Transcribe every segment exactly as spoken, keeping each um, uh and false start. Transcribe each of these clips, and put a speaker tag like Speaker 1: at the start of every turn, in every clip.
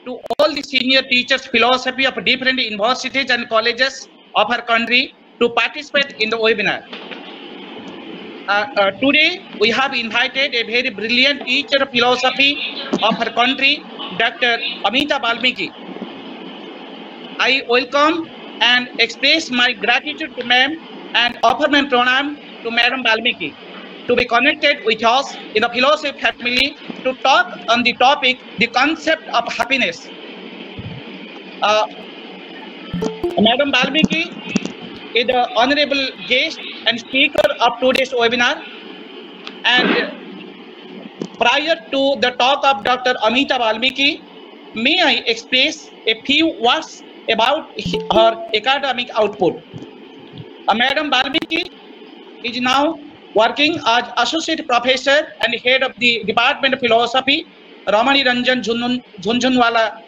Speaker 1: to all the senior teachers philosophy of different universities and colleges of our country to participate in the webinar. Uh, uh, today, we have invited a very brilliant teacher of philosophy of our country, Doctor Amita Balmiki. I welcome and express my gratitude to ma'am and offer my pranam to Madam Balmiki to be connected with us in the philosophy family to talk on the topic, the concept of happiness. Uh, Madam Balmiki is the honorable guest and speaker of today's webinar. And prior to the talk of Doctor Amita Balmiki, may I express a few words about her academic output. Uh, Madam Balmiki is now working as Associate Professor and Head of the Department of Philosophy, Ramani Ranjan Jhunjhunwala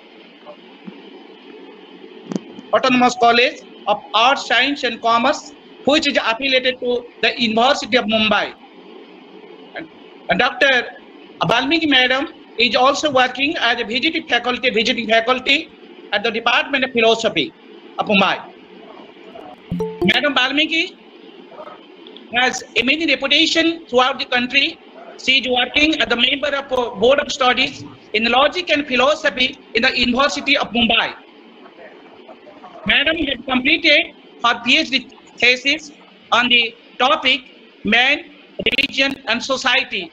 Speaker 1: Autonomous College of Arts, Science and Commerce, which is affiliated to the University of Mumbai. And, and Doctor Balmiki Madam is also working as a visiting faculty, visiting faculty at the Department of Philosophy of Mumbai. Madam Balmiki has a many reputation throughout the country. She is working as the member of a Board of Studies in Logic and Philosophy in the University of Mumbai. Madam has completed her PhD thesis on the topic Man, Religion and Society.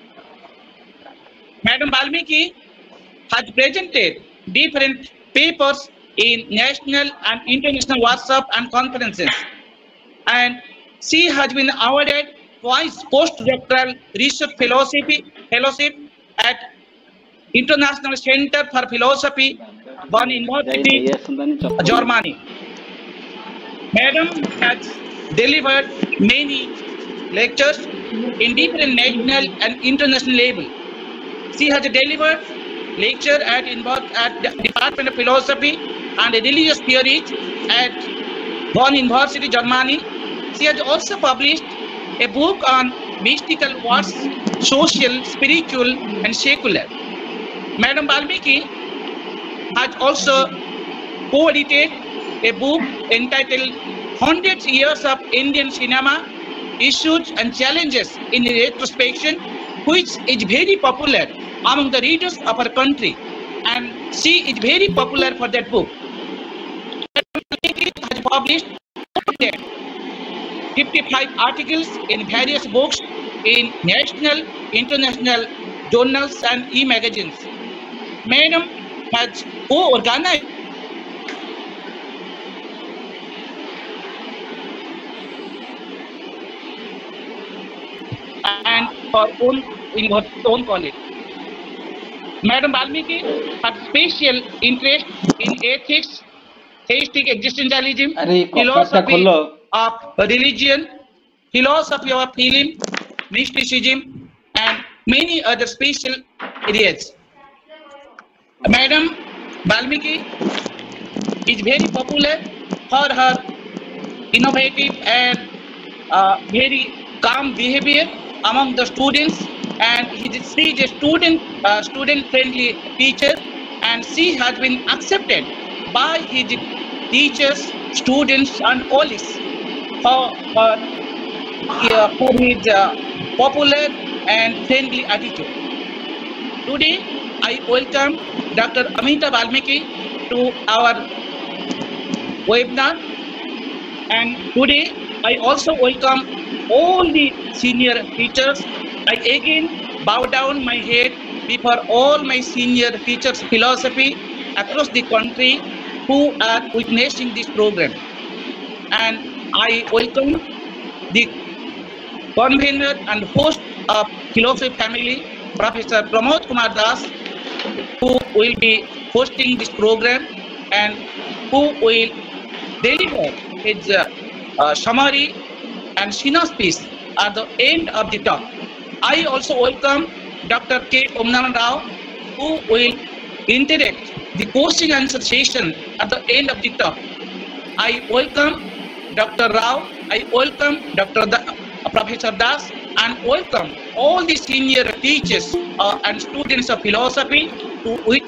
Speaker 1: Madam Balmiki has presented different papers in national and international workshops and conferences, and she has been awarded twice postdoctoral research philosophy fellowship at International Center for Philosophy, Bonn University, Germany. Madam has delivered many lectures in different national and international level. She has delivered lecture at, at the Department of Philosophy and Religious Theories at Bonn University, Germany. She has also published a book on mystical words, social, spiritual, and secular. Madam Balmiki has also co-edited a book entitled one hundred Years of Indian Cinema, Issues and Challenges in Retrospection, which is very popular among the readers of our country, and she is very popular for that book. Madam Balmiki has published fifty-five articles in various books in national, international journals and e-magazines. Madam has co-organized and her own in her own college. Madam Balmiki has special interest in ethics, theistic existentialism, philosophy of religion, philosophy of film, mysticism, and many other special areas. Madam Balmiki is very popular for her innovative and uh, very calm behavior among the students, and she is a student uh, student friendly teacher, and she has been accepted by his teachers, students and colleagues for, for, uh, for his uh, popular and friendly attitude. Today I welcome Doctor Amita Balmiki to our webinar, and today I also welcome all the senior teachers. I again bow down my head before all my senior teachers of philosophy across the country who are witnessing this program. And I welcome the convener and host of Philosophy Family, Professor Pramod Kumar Das, who will be hosting this program and who will deliver his uh, uh, summary and synopsis at the end of the talk. I also welcome Doctor K. Omnaran Rao, who will interact the question answer session at the end of the talk. I welcome Doctor Rao, I welcome Doctor Da, uh, Professor Das, and welcome all the senior teachers uh, and students of philosophy to witness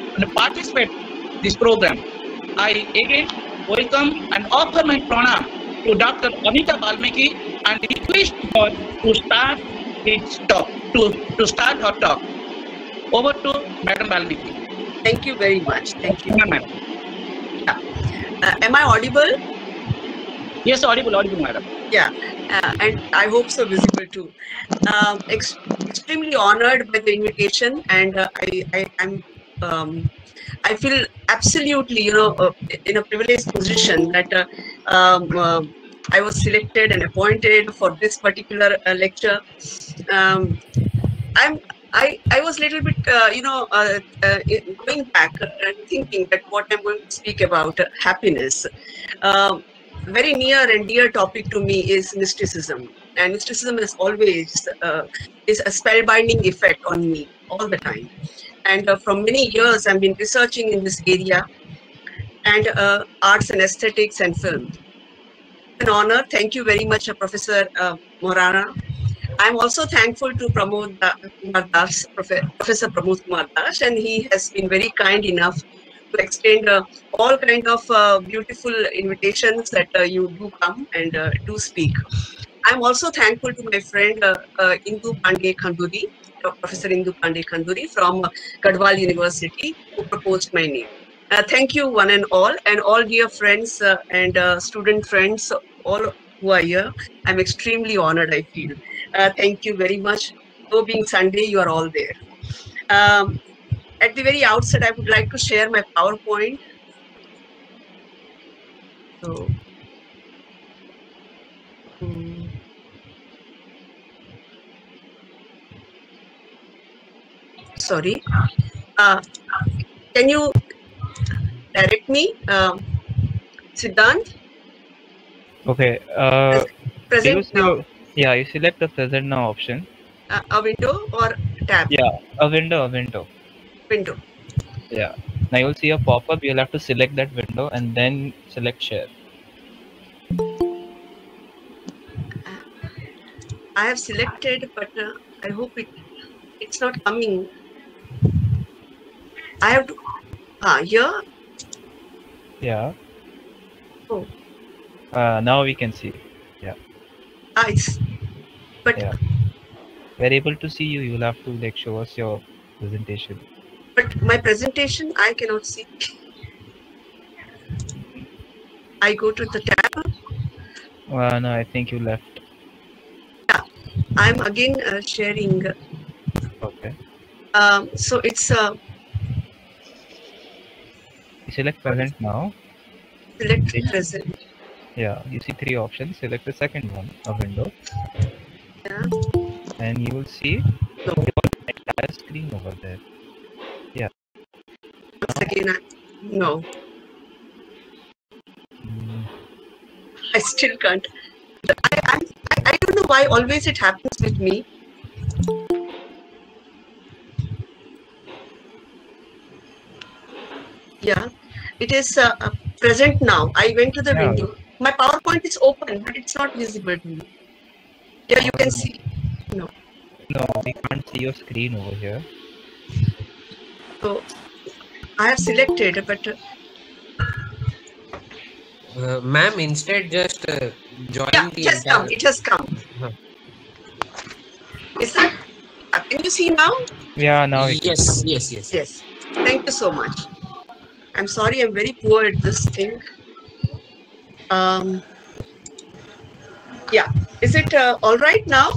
Speaker 1: and participate in this program. I again welcome and offer my pranam to Doctor Anita Balmiki and request her to start his talk, to, to start her talk. Over to Madam Balmiki.
Speaker 2: Thank you very much. Thank you.
Speaker 1: Yeah, ma'am.
Speaker 2: Yeah. Uh, am I audible?
Speaker 1: Yes, audible, audible, madam.
Speaker 2: Yeah, uh, and I hope so visible too. Um, ex extremely honored by the invitation, and uh, I, I, I'm, um, I feel absolutely, you know, uh, in a privileged position that uh, um, uh, I was selected and appointed for this particular uh, lecture. Um, I'm. I, I was a little bit, uh, you know, uh, uh, going back and thinking that what I'm going to speak about, uh, happiness. Um, very near and dear topic to me is mysticism. And mysticism is always uh, is a spellbinding effect on me all the time. And uh, from many years, I've been researching in this area and uh, arts and aesthetics and film. An honor. Thank you very much, uh, Professor uh, Morana. I'm also thankful to Pramod Kumar Das, Professor Pramod Kumar Das, and he has been very kind enough to extend uh, all kind of uh, beautiful invitations that uh, you do come and uh, do speak. I'm also thankful to my friend uh, uh, Indu Pandey Khanduri, uh, Professor Indu Pandey Khanduri from uh, Gadwal University, who proposed my name. Uh, thank you one and all, and all dear friends uh, and uh, student friends, all who are here. I'm extremely honored, I feel. Uh, thank you very much. Though being Sunday, you are all there. Um, at the very outset, I would like to share my PowerPoint. So, um, sorry. Uh, can you direct me, um, Siddhant?
Speaker 3: Okay. Uh,
Speaker 2: present now.
Speaker 3: Your, yeah, you select the present now option.
Speaker 2: Uh, a window or tab?
Speaker 3: Yeah, a window, a window.
Speaker 2: Window.
Speaker 3: Yeah. Now you'll see a pop-up. You'll have to select that window and then select share.
Speaker 2: I have selected, but uh, I hope it it's not coming. I have to. Ah, here.
Speaker 3: Yeah.
Speaker 2: Oh.
Speaker 3: Uh, now we can see. Yeah.
Speaker 2: Ah, it's. But.
Speaker 3: Yeah. We're able to see you. You'll have to like show us your presentation.
Speaker 2: But my presentation, I cannot see. I go to the tab.
Speaker 3: Uh, no, I think you left.
Speaker 2: Yeah, I'm again uh, sharing.
Speaker 3: Okay.
Speaker 2: Um, so it's. Uh,
Speaker 3: you select present now.
Speaker 2: Select present.
Speaker 3: Yeah, you see three options. Select the second one, a window.
Speaker 2: Yeah.
Speaker 3: And you will see
Speaker 2: no.
Speaker 3: your entire screen over there. Yeah.
Speaker 2: Once again, I, no.
Speaker 3: Mm.
Speaker 2: I still can't. I, I, I don't know why always it happens with me. Yeah, it is uh, uh, present now. I went to the
Speaker 3: yeah.
Speaker 2: window. My PowerPoint is open, but it's not visible to me. Yeah, you can see. No.
Speaker 3: No, we can't see your screen over here.
Speaker 2: So I have selected, but. Uh,
Speaker 4: Uh, Ma'am, instead just uh, join
Speaker 2: yeah,
Speaker 4: the
Speaker 2: it has
Speaker 4: entire...
Speaker 2: come. It has come.
Speaker 4: Huh.
Speaker 2: Is that? Uh, can you see now?
Speaker 3: Yeah, now.
Speaker 4: Yes, yes, yes.
Speaker 2: Yes. Thank you so much. I'm sorry, I'm very poor at this thing. Um. Yeah. Is it uh, all right now?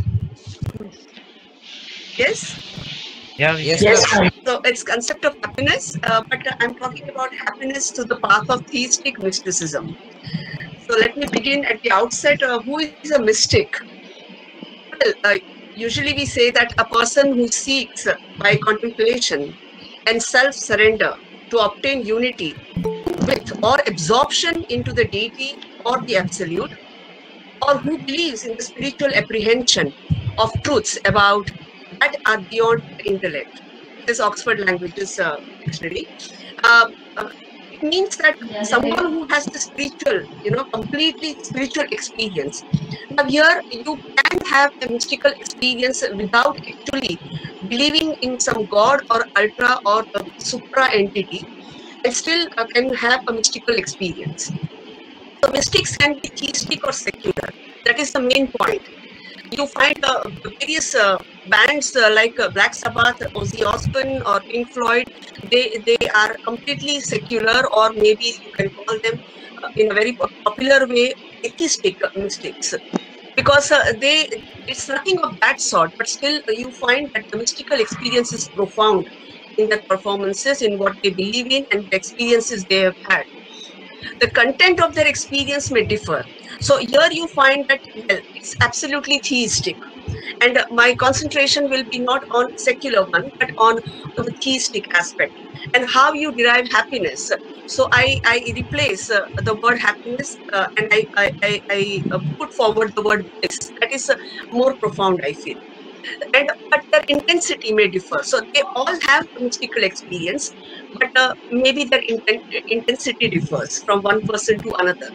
Speaker 2: Yes.
Speaker 3: Yeah.
Speaker 4: Yes.
Speaker 2: Yes. So it's concept of happiness, uh, but uh, I'm talking about happiness to the path of theistic mysticism. So let me begin at the outset. Uh, who is a mystic? Well, uh, usually we say that a person who seeks uh, by contemplation and self-surrender to obtain unity with or absorption into the deity or the absolute, or who believes in the spiritual apprehension of truths about that are beyond the intellect. This Oxford Languages uh, Dictionary. Uh, uh, it means that someone who has the spiritual, you know, completely spiritual experience. Now here you can have a mystical experience without actually believing in some god or ultra or a supra entity, and still uh, can have a mystical experience. So mystics can be theistic or secular. That is the main point. You find uh, various uh, bands uh, like uh, Black Sabbath, Ozzy Osbourne, or Pink Floyd. They they are completely secular, or maybe you can call them uh, in a very popular way atheistic mystics, because uh, they it's nothing of that sort. But still, uh, you find that the mystical experience is profound in their performances, in what they believe in, and the experiences they have had. The content of their experience may differ. So here you find that, well, it's absolutely theistic. And uh, my concentration will be not on secular one, but on the theistic aspect and how you derive happiness. So I, I replace uh, the word happiness uh, and I, I, I, I uh, put forward the word bliss. That is uh, more profound, I feel. And but their intensity may differ. So they all have mystical experience, but uh, maybe their inten intensity differs from one person to another.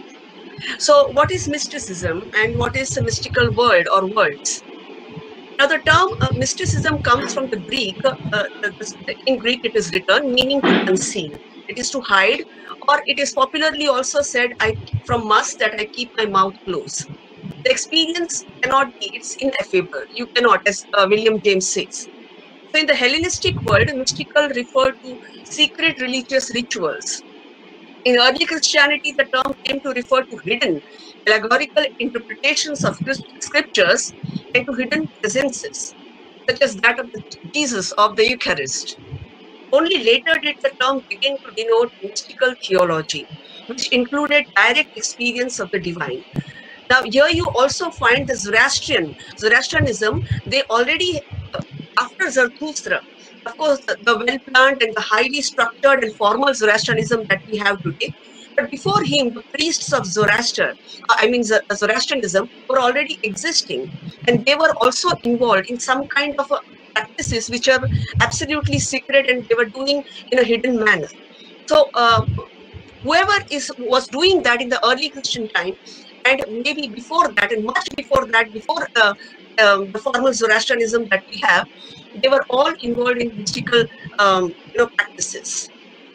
Speaker 2: So what is mysticism and what is a mystical word or words? Now the term uh, mysticism comes from the Greek. Uh, in Greek it is written meaning to conceal. It is to hide, or it is popularly also said I from must that I keep my mouth closed. The experience cannot be, it's ineffable. You cannot, as uh, William James says. So in the Hellenistic world, mystical referred to secret religious rituals. In early Christianity, the term came to refer to hidden, allegorical interpretations of scriptures and to hidden presences, such as that of the Jesus of the Eucharist. Only later did the term begin to denote mystical theology, which included direct experience of the divine. Now, here you also find the Zoroastrian, Zoroastrianism, they already, uh, after Zarathustra, of course, the, the well-planned and the highly structured and formal Zoroastrianism that we have today, but before him, the priests of Zoroaster, uh, I mean Zoroastrianism, were already existing, and they were also involved in some kind of uh, practices which are absolutely secret, and they were doing in a hidden manner. So, uh, whoever is was doing that in the early Christian time, and maybe before that, and much before that, before uh, um, the formal Zoroastrianism that we have, they were all involved in mystical um, you know, practices.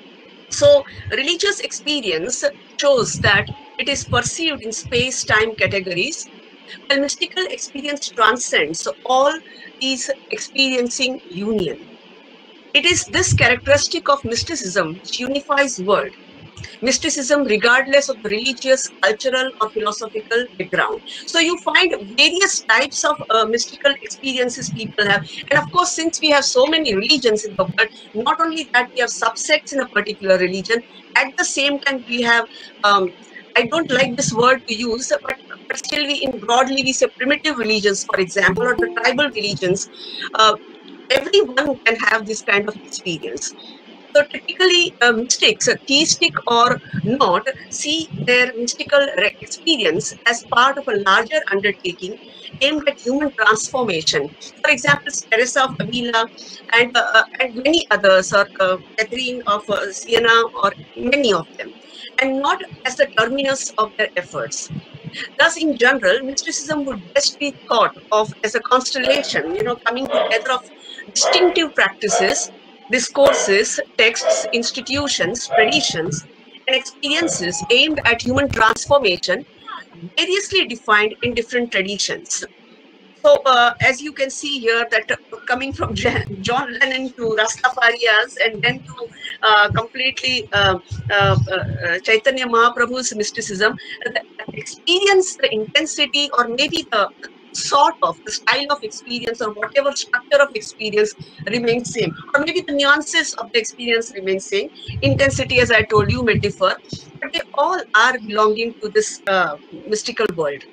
Speaker 2: So religious experience shows that it is perceived in space-time categories, while mystical experience transcends all these experiencing union. It is this characteristic of mysticism which unifies world. Mysticism regardless of the religious, cultural or philosophical background. So you find various types of uh, mystical experiences people have. And of course, since we have so many religions in the world, not only that we have subsects in a particular religion, at the same time we have, um, I don't like this word to use, but, but still we in broadly we say primitive religions, for example, or the tribal religions. Uh, everyone can have this kind of experience. So typically, uh, mystics, uh, theistic or not, see their mystical experience as part of a larger undertaking aimed at human transformation. For example, Teresa of Avila and, uh, and many others, or uh, Catherine of uh, Siena, or many of them, and not as the terminus of their efforts. Thus, in general, mysticism would best be thought of as a constellation, you know, coming together of distinctive practices, discourses, texts, institutions, traditions, and experiences aimed at human transformation, variously defined in different traditions. So, uh, as you can see here, that uh, coming from John Lennon to Rastafarias, and then to uh, completely uh, uh, uh, Chaitanya Mahaprabhu's mysticism, the experience, the intensity, or maybe the sort of the style of experience, or whatever structure of experience remains same, or maybe the nuances of the experience remain same. Intensity, as I told you, may differ, but they all are belonging to this uh, mystical world.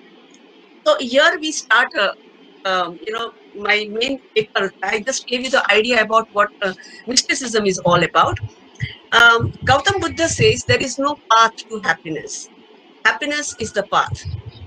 Speaker 2: So here we start, uh, um, you know, my main paper. I just gave you the idea about what uh, mysticism is all about. Um, Gautam Buddha says there is no path to happiness. Happiness is the path.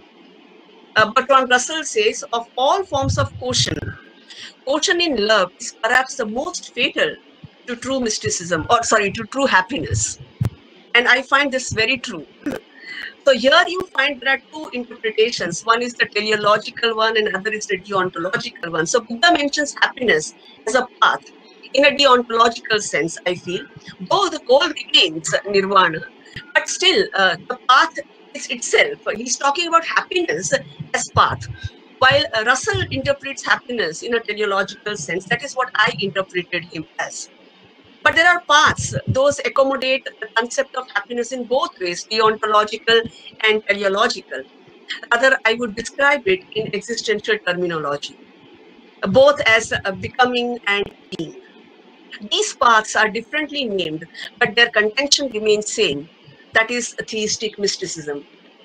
Speaker 2: Uh, Bertrand Russell says, of all forms of caution, caution in love is perhaps the most fatal to true mysticism, or sorry, to true happiness. And I find this very true. So here you find there are two interpretations. One is the teleological one and another is the deontological one. So Buddha mentions happiness as a path in a deontological sense, I feel. Though the goal remains nirvana, but still uh, the path is itself. He's talking about happiness as path. While uh, Russell interprets happiness in a teleological sense, that is what I interpreted him as. But there are paths, those accommodate the concept of happiness in both ways, deontological and teleological. Rather, I would describe it in existential terminology, both as uh, becoming and being. These paths are differently named, but their contention remains same. That is theistic mysticism.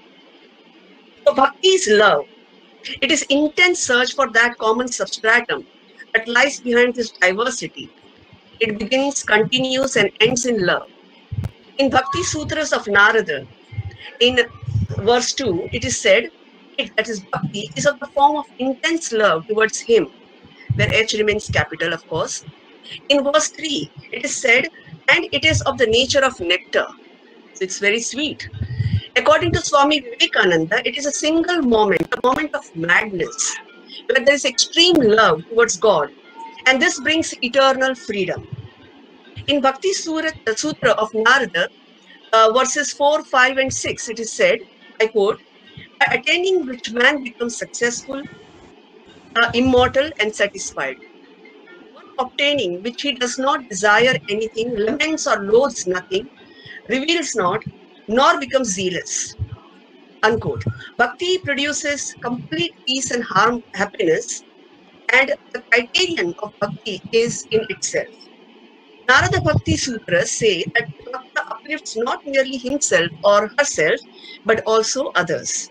Speaker 2: So bhakti is love. It is intense search for that common substratum that lies behind this diversity. It begins, continues, and ends in love. In Bhakti Sutras of Narada, in verse two, it is said, it, that is Bhakti, is of the form of intense love towards him, where H remains capital, of course. In verse three, it is said, and it is of the nature of nectar. So it's very sweet. According to Swami Vivekananda, it is a single moment, a moment of madness, where there is extreme love towards God, and this brings eternal freedom. In Bhakti Sutra of Narada, uh, verses four, five, and six, it is said, I quote, by attaining which man becomes successful, uh, immortal, and satisfied. One obtaining which he does not desire anything, laments or loathes nothing, reveals not, nor becomes zealous. Unquote. Bhakti produces complete peace and harm, happiness, and the criterion of bhakti is in itself. Narada Bhakti Sutras say that Bhakta uplifts not merely himself or herself, but also others.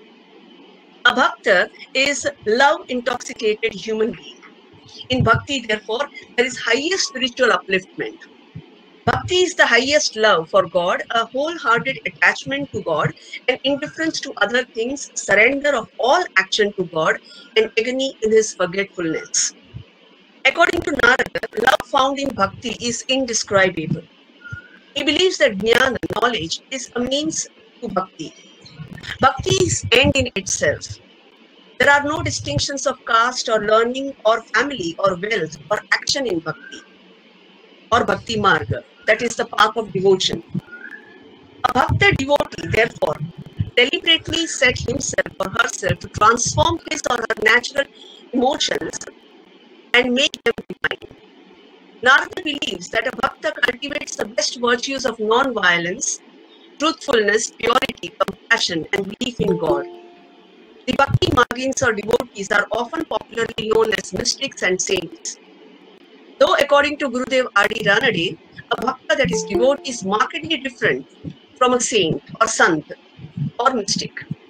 Speaker 2: A Bhakta is love-intoxicated human being. In Bhakti, therefore, there is highest spiritual upliftment. Bhakti is the highest love for God, a wholehearted attachment to God, and indifference to other things, surrender of all action to God, and agony in his forgetfulness. According to Narada, love found in Bhakti is indescribable. He believes that jnana, knowledge, is a means to Bhakti. Bhakti is end in itself. There are no distinctions of caste or learning or family or wealth or action in Bhakti or Bhakti Marga. That is the path of devotion. A Bhakta devotee, therefore, deliberately set himself or herself to transform his or her natural emotions and make them divine. Narada believes that a Bhakta cultivates the best virtues of non-violence, truthfulness, purity, compassion, and belief in God. The Bhakti Margins or devotees are often popularly known as mystics and saints. Though according to Gurudev Adi Ranade, a Bhakta that is devotee is markedly different from a saint or sant or mystic.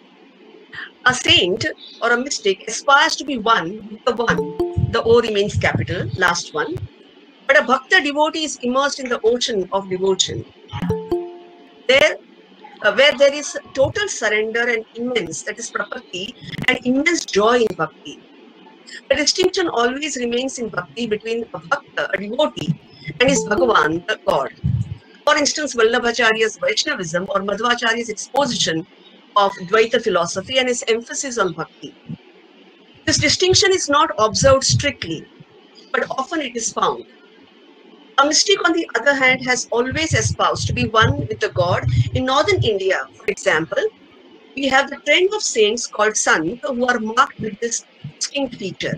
Speaker 2: A saint or a mystic aspires to be one with the one, the O remains capital, last one. But a Bhakta devotee is immersed in the ocean of devotion. There, uh, where there is total surrender and immense, that is prapatti, and immense joy in Bhakti. The distinction always remains in Bhakti between a Bhakta, a devotee, and his Bhagavan, the God. For instance, Vallabhacharya's Vaishnavism or Madhvacharya's exposition of Dvaita philosophy and his emphasis on Bhakti. This distinction is not observed strictly, but often it is found. A mystic, on the other hand, has always espoused to be one with the God. In northern India, for example, we have the trend of saints called Sant who are marked with this distinct feature.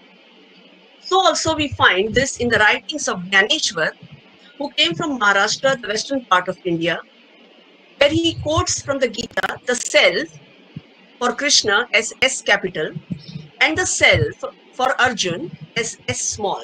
Speaker 2: So also we find this in the writings of Gyaneshwar, who came from Maharashtra, the western part of India, where he quotes from the Gita the self for Krishna as S capital and the self for Arjun as S small.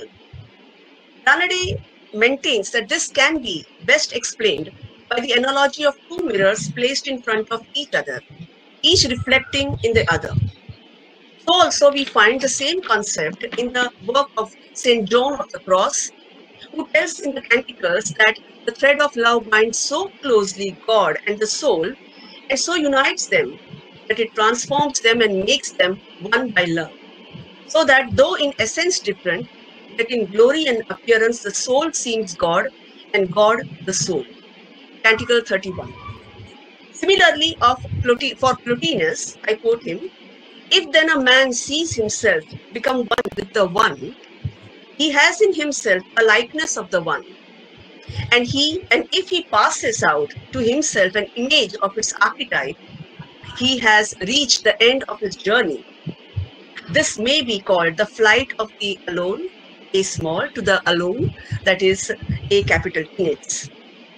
Speaker 2: Ranade maintains that this can be best explained by the analogy of two mirrors placed in front of each other, each reflecting in the other. So also we find the same concept in the work of Saint John of the Cross, who tells in the Canticles that the thread of love binds so closely God and the soul, and so unites them, that it transforms them and makes them one by love. So that though in essence different, that in glory and appearance the soul seems God and God the soul. Canticle thirty-one. Similarly, of Ploti- for Plotinus, I quote him, if then a man sees himself become one with the one, he has in himself a likeness of the one. And he, and if he passes out to himself an image of its archetype, he has reached the end of his journey. This may be called the flight of the alone, A small, to the alone, that is A capital in its.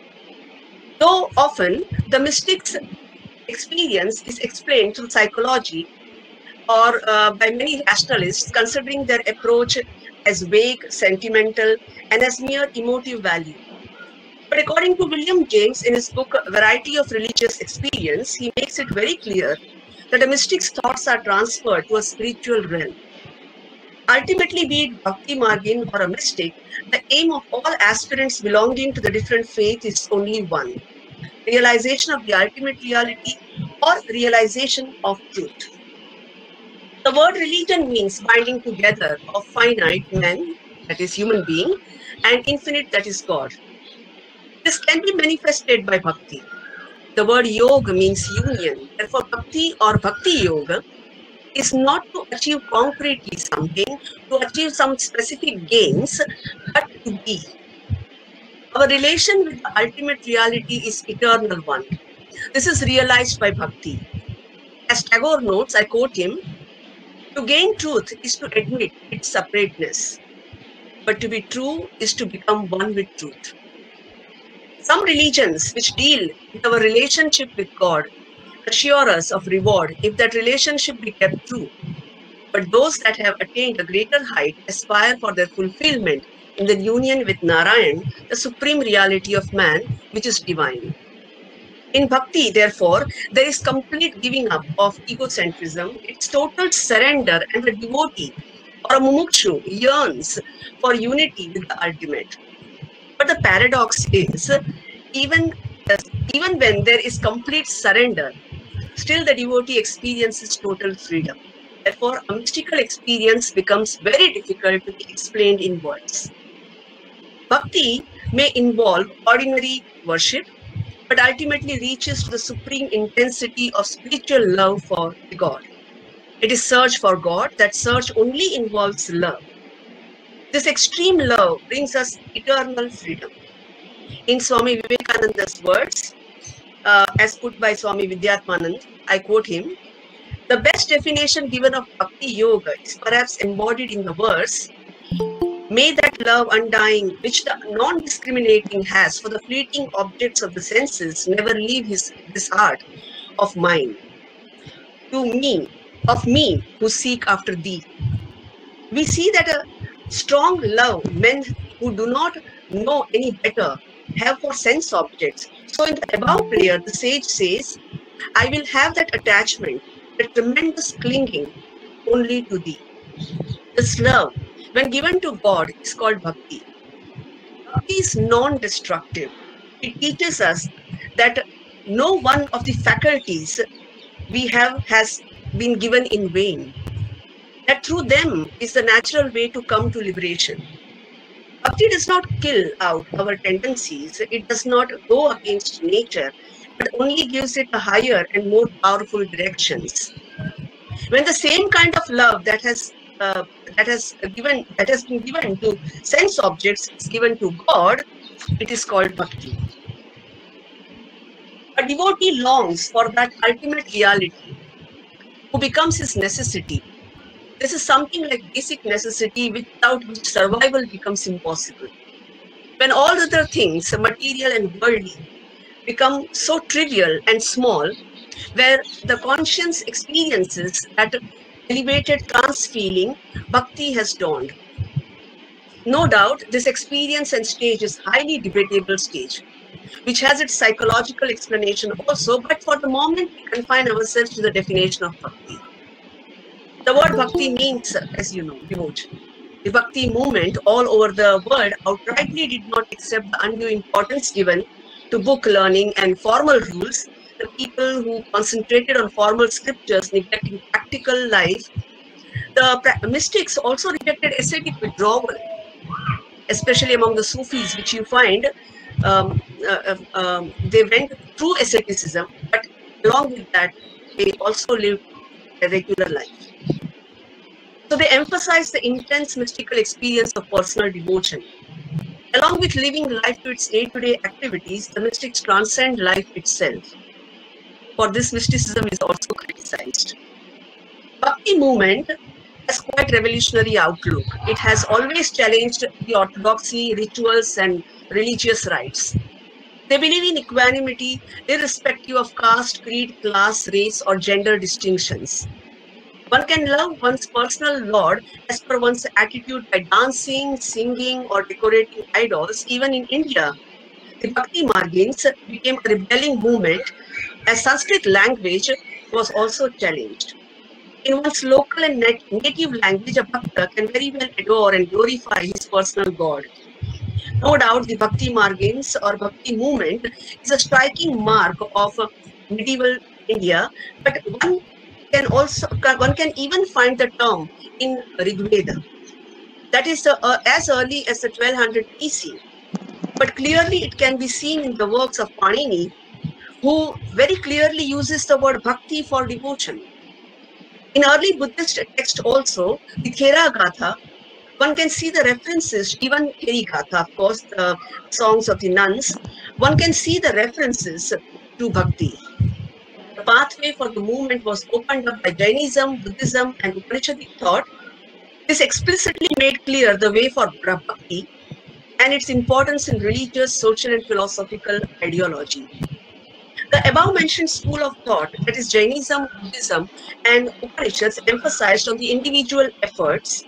Speaker 2: Though often the mystic's experience is explained through psychology or uh, by many rationalists considering their approach as vague, sentimental, and as mere emotive value. But according to William James in his book Variety of Religious Experience, he makes it very clear that a mystic's thoughts are transferred to a spiritual realm. Ultimately, be it Bhakti Margin or a mystic, the aim of all aspirants belonging to the different faiths is only one: realization of the ultimate reality or realization of truth. The word religion means binding together of finite man, that is human being, and infinite, that is God. This can be manifested by bhakti. The word yoga means union. Therefore, bhakti or bhakti yoga is not to achieve concretely something, to achieve some specific gains, but to be. Our relation with the ultimate reality is eternal one. This is realized by bhakti. As Tagore notes, I quote him, to gain truth is to admit its separateness, but to be true is to become one with truth. Some religions which deal with our relationship with God assure us of reward if that relationship be kept true. But those that have attained a greater height aspire for their fulfillment in the union with Narayan, the supreme reality of man, which is divine. In bhakti, therefore, there is complete giving up of egocentrism, its total surrender, and the devotee or a mumukshu yearns for unity with the ultimate. But the paradox is, even, even when there is complete surrender, still the devotee experiences total freedom. Therefore, a mystical experience becomes very difficult to be explained in words. Bhakti may involve ordinary worship, but ultimately reaches to the supreme intensity of spiritual love for God. It is search for God. That search only involves love. This extreme love brings us eternal freedom. In Swami Vivekananda's words, uh, as put by Swami Vidyatmanand, I quote him, the best definition given of Bhakti Yoga is perhaps embodied in the verse, may that love undying which the non-discriminating has for the fleeting objects of the senses never leave his this heart of mine. To me, of me who seek after thee. We see that a strong love men who do not know any better have for sense objects. So in the above prayer, the sage says, I will have that attachment, that tremendous clinging only to thee. This love, when given to God, is called bhakti. Bhakti is non-destructive. It teaches us that no one of the faculties we have has been given in vain. That through them is the natural way to come to liberation. Bhakti does not kill out our tendencies. It does not go against nature, but only gives it a higher and more powerful directions. When the same kind of love that has uh, that has given that has been given to sense objects is given to God, it is called bhakti. A devotee longs for that ultimate reality, who becomes his necessity. This is something like basic necessity without which survival becomes impossible. When all other things, material and worldly, become so trivial and small, where the conscience experiences that elevated trance feeling, bhakti has dawned. No doubt, this experience and stage is highly debatable stage, which has its psychological explanation also, but for the moment, we confine ourselves to the definition of bhakti. The word bhakti means, as you know, devotion. The bhakti movement all over the world outrightly did not accept the undue importance given to book learning and formal rules. The people who concentrated on formal scriptures, neglecting practical life. The mystics also rejected ascetic withdrawal, especially among the Sufis, which you find um, uh, uh, um, they went through asceticism, but along with that, they also lived a regular life. So they emphasize the intense mystical experience of personal devotion. Along with living life to its day-to-day activities, the mystics transcend life itself. For this, mysticism is also criticized. Bhakti movement has quite revolutionary outlook. It has always challenged the orthodoxy, rituals, and religious rites. They believe in equanimity, irrespective of caste, creed, class, race, or gender distinctions. One can love one's personal lord as per one's attitude by dancing, singing, or decorating idols. Even in India, the Bhakti Margins became a rebelling movement as Sanskrit language was also challenged. In one's local and nat native language, a Bhakta can very well adore and glorify his personal god. No doubt, the Bhakti Margins or Bhakti movement is a striking mark of medieval India, but one can also one can even find the term in Rig Veda. That is uh, uh, as early as the twelve hundred B C. But clearly, it can be seen in the works of Panini, who very clearly uses the word bhakti for devotion. In early Buddhist text also, the Thera Gatha, one can see the references, even Theri Gatha, of course, the songs of the nuns, one can see the references to bhakti. The pathway for the movement was opened up by Jainism, Buddhism, and Upanishadic thought. This explicitly made clear the way for bhakti and its importance in religious, social, and philosophical ideology. The above-mentioned school of thought, that is Jainism, Buddhism, and Upanishads, emphasized on the individual efforts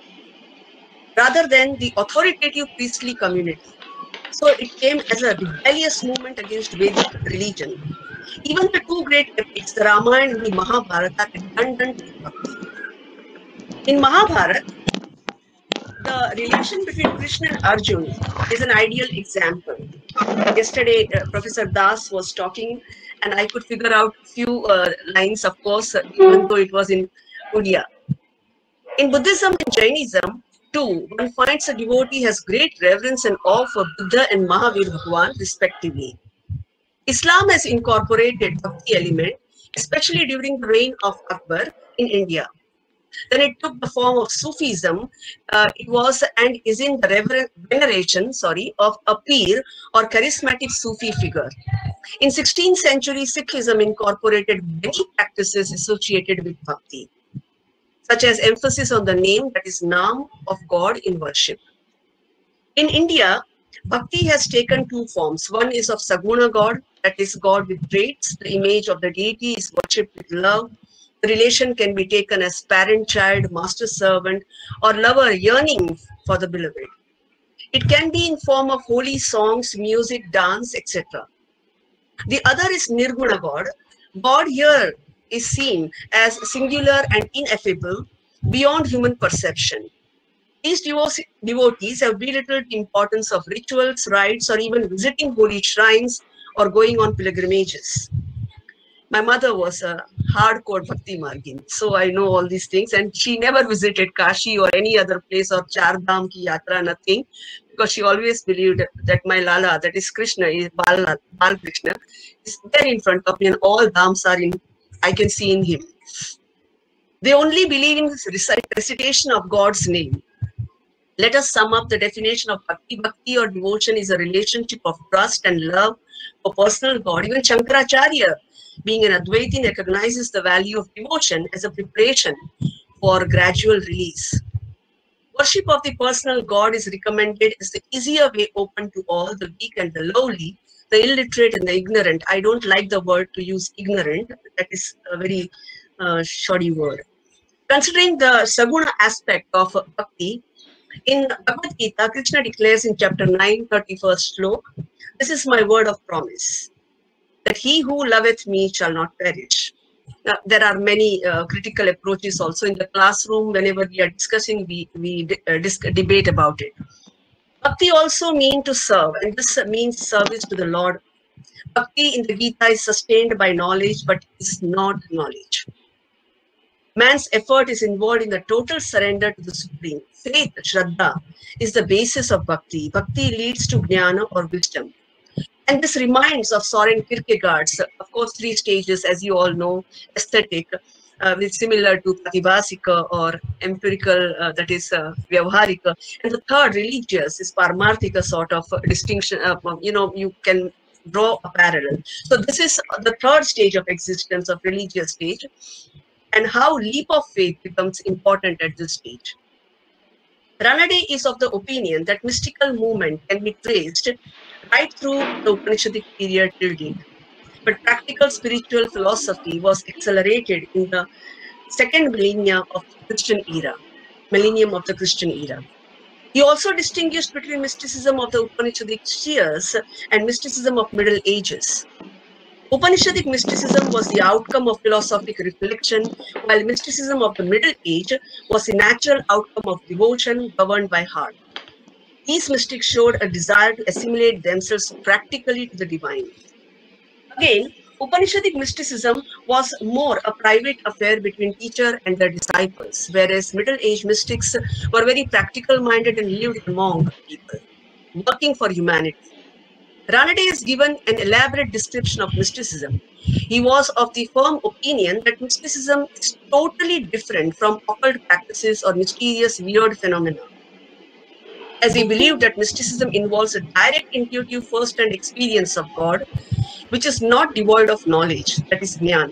Speaker 2: rather than the authoritative priestly community. So it came as a rebellious movement against Vedic religion. Even the two great epics, the Ramayana and the Mahabharata, are redundant with bhakti. In Mahabharata, the relation between Krishna and Arjuna is an ideal example. Yesterday, uh, Professor Das was talking, and I could figure out a few uh, lines, of course, uh, even though it was in Odia. In Buddhism and Jainism, too, one finds a devotee has great reverence and awe for Buddha and Mahavir Bhagwan, respectively. Islam has incorporated bhakti element, especially during the reign of Akbar in India. Then it took the form of Sufism. Uh, it was and is in the veneration, sorry, of a pir or charismatic Sufi figure. In sixteenth century, Sikhism incorporated many practices associated with bhakti, such as emphasis on the name, that is Naam, of God in worship. In India, bhakti has taken two forms. One is of Saguna God, that is God with traits. The image of the deity is worshipped with love. The relation can be taken as parent-child, master-servant, or lover yearning for the beloved. It can be in form of holy songs, music, dance, et cetera. The other is Nirguna God. God here is seen as singular and ineffable, beyond human perception. These devotees have belittled the importance of rituals, rites, or even visiting holy shrines or going on pilgrimages. My mother was a hardcore Bhakti Margin, so I know all these things, and she never visited Kashi or any other place or Char Dham ki yatra, nothing, because she always believed that my Lala, that is Krishna, is Bal, Bal Krishna, is there in front of me, and all dhams are in, I can see in him. They only believe in recit recitation of God's name. Let us sum up the definition of Bhakti. Bhakti or devotion is a relationship of trust and love for personal God. Even Shankaracharya, being an Advaiti, recognizes the value of devotion as a preparation for gradual release. Worship of the personal God is recommended as the easier way open to all, the weak and the lowly, the illiterate and the ignorant. I don't like the word to use ignorant. That is a very uh, shoddy word. Considering the Saguna aspect of Bhakti, in Bhagavad Gita, Krishna declares in chapter nine, thirty-first slok, this is my word of promise, that he who loveth me shall not perish. Now, there are many uh, critical approaches also in the classroom. Whenever we are discussing, we, we uh, dis debate about it. Bhakti also means to serve, and this means service to the Lord. Bhakti in the Gita is sustained by knowledge, but is not knowledge. Man's effort is involved in the total surrender to the Supreme. Faith, Shraddha, is the basis of Bhakti. Bhakti leads to Jnana or wisdom. And this reminds of Soren Kierkegaard's, of course, three stages, as you all know, aesthetic, uh, which is similar to Pratibhasika or empirical, uh, that is uh, Vyavaharika. And the third, religious, is Paramarthika sort of uh, distinction. Uh, you know, you can draw a parallel. So this is the third stage of existence of religious stage, and how leap of faith becomes important at this stage. Ranade is of the opinion that mystical movement can be traced right through the Upanishadic period till date. But practical spiritual philosophy was accelerated in the second millennia of the Christian era, millennium of the Christian era. He also distinguished between mysticism of the Upanishadic spheres and mysticism of Middle Ages. Upanishadic mysticism was the outcome of philosophic reflection, while mysticism of the Middle Age was the natural outcome of devotion governed by heart. These mystics showed a desire to assimilate themselves practically to the divine. Again, Upanishadic mysticism was more a private affair between teacher and their disciples, whereas Middle Age mystics were very practical-minded and lived among people, working for humanity. Ranade is given an elaborate description of mysticism. He was of the firm opinion that mysticism is totally different from occult practices or mysterious weird phenomena, as he believed that mysticism involves a direct intuitive first-hand experience of God, which is not devoid of knowledge, that is jnana.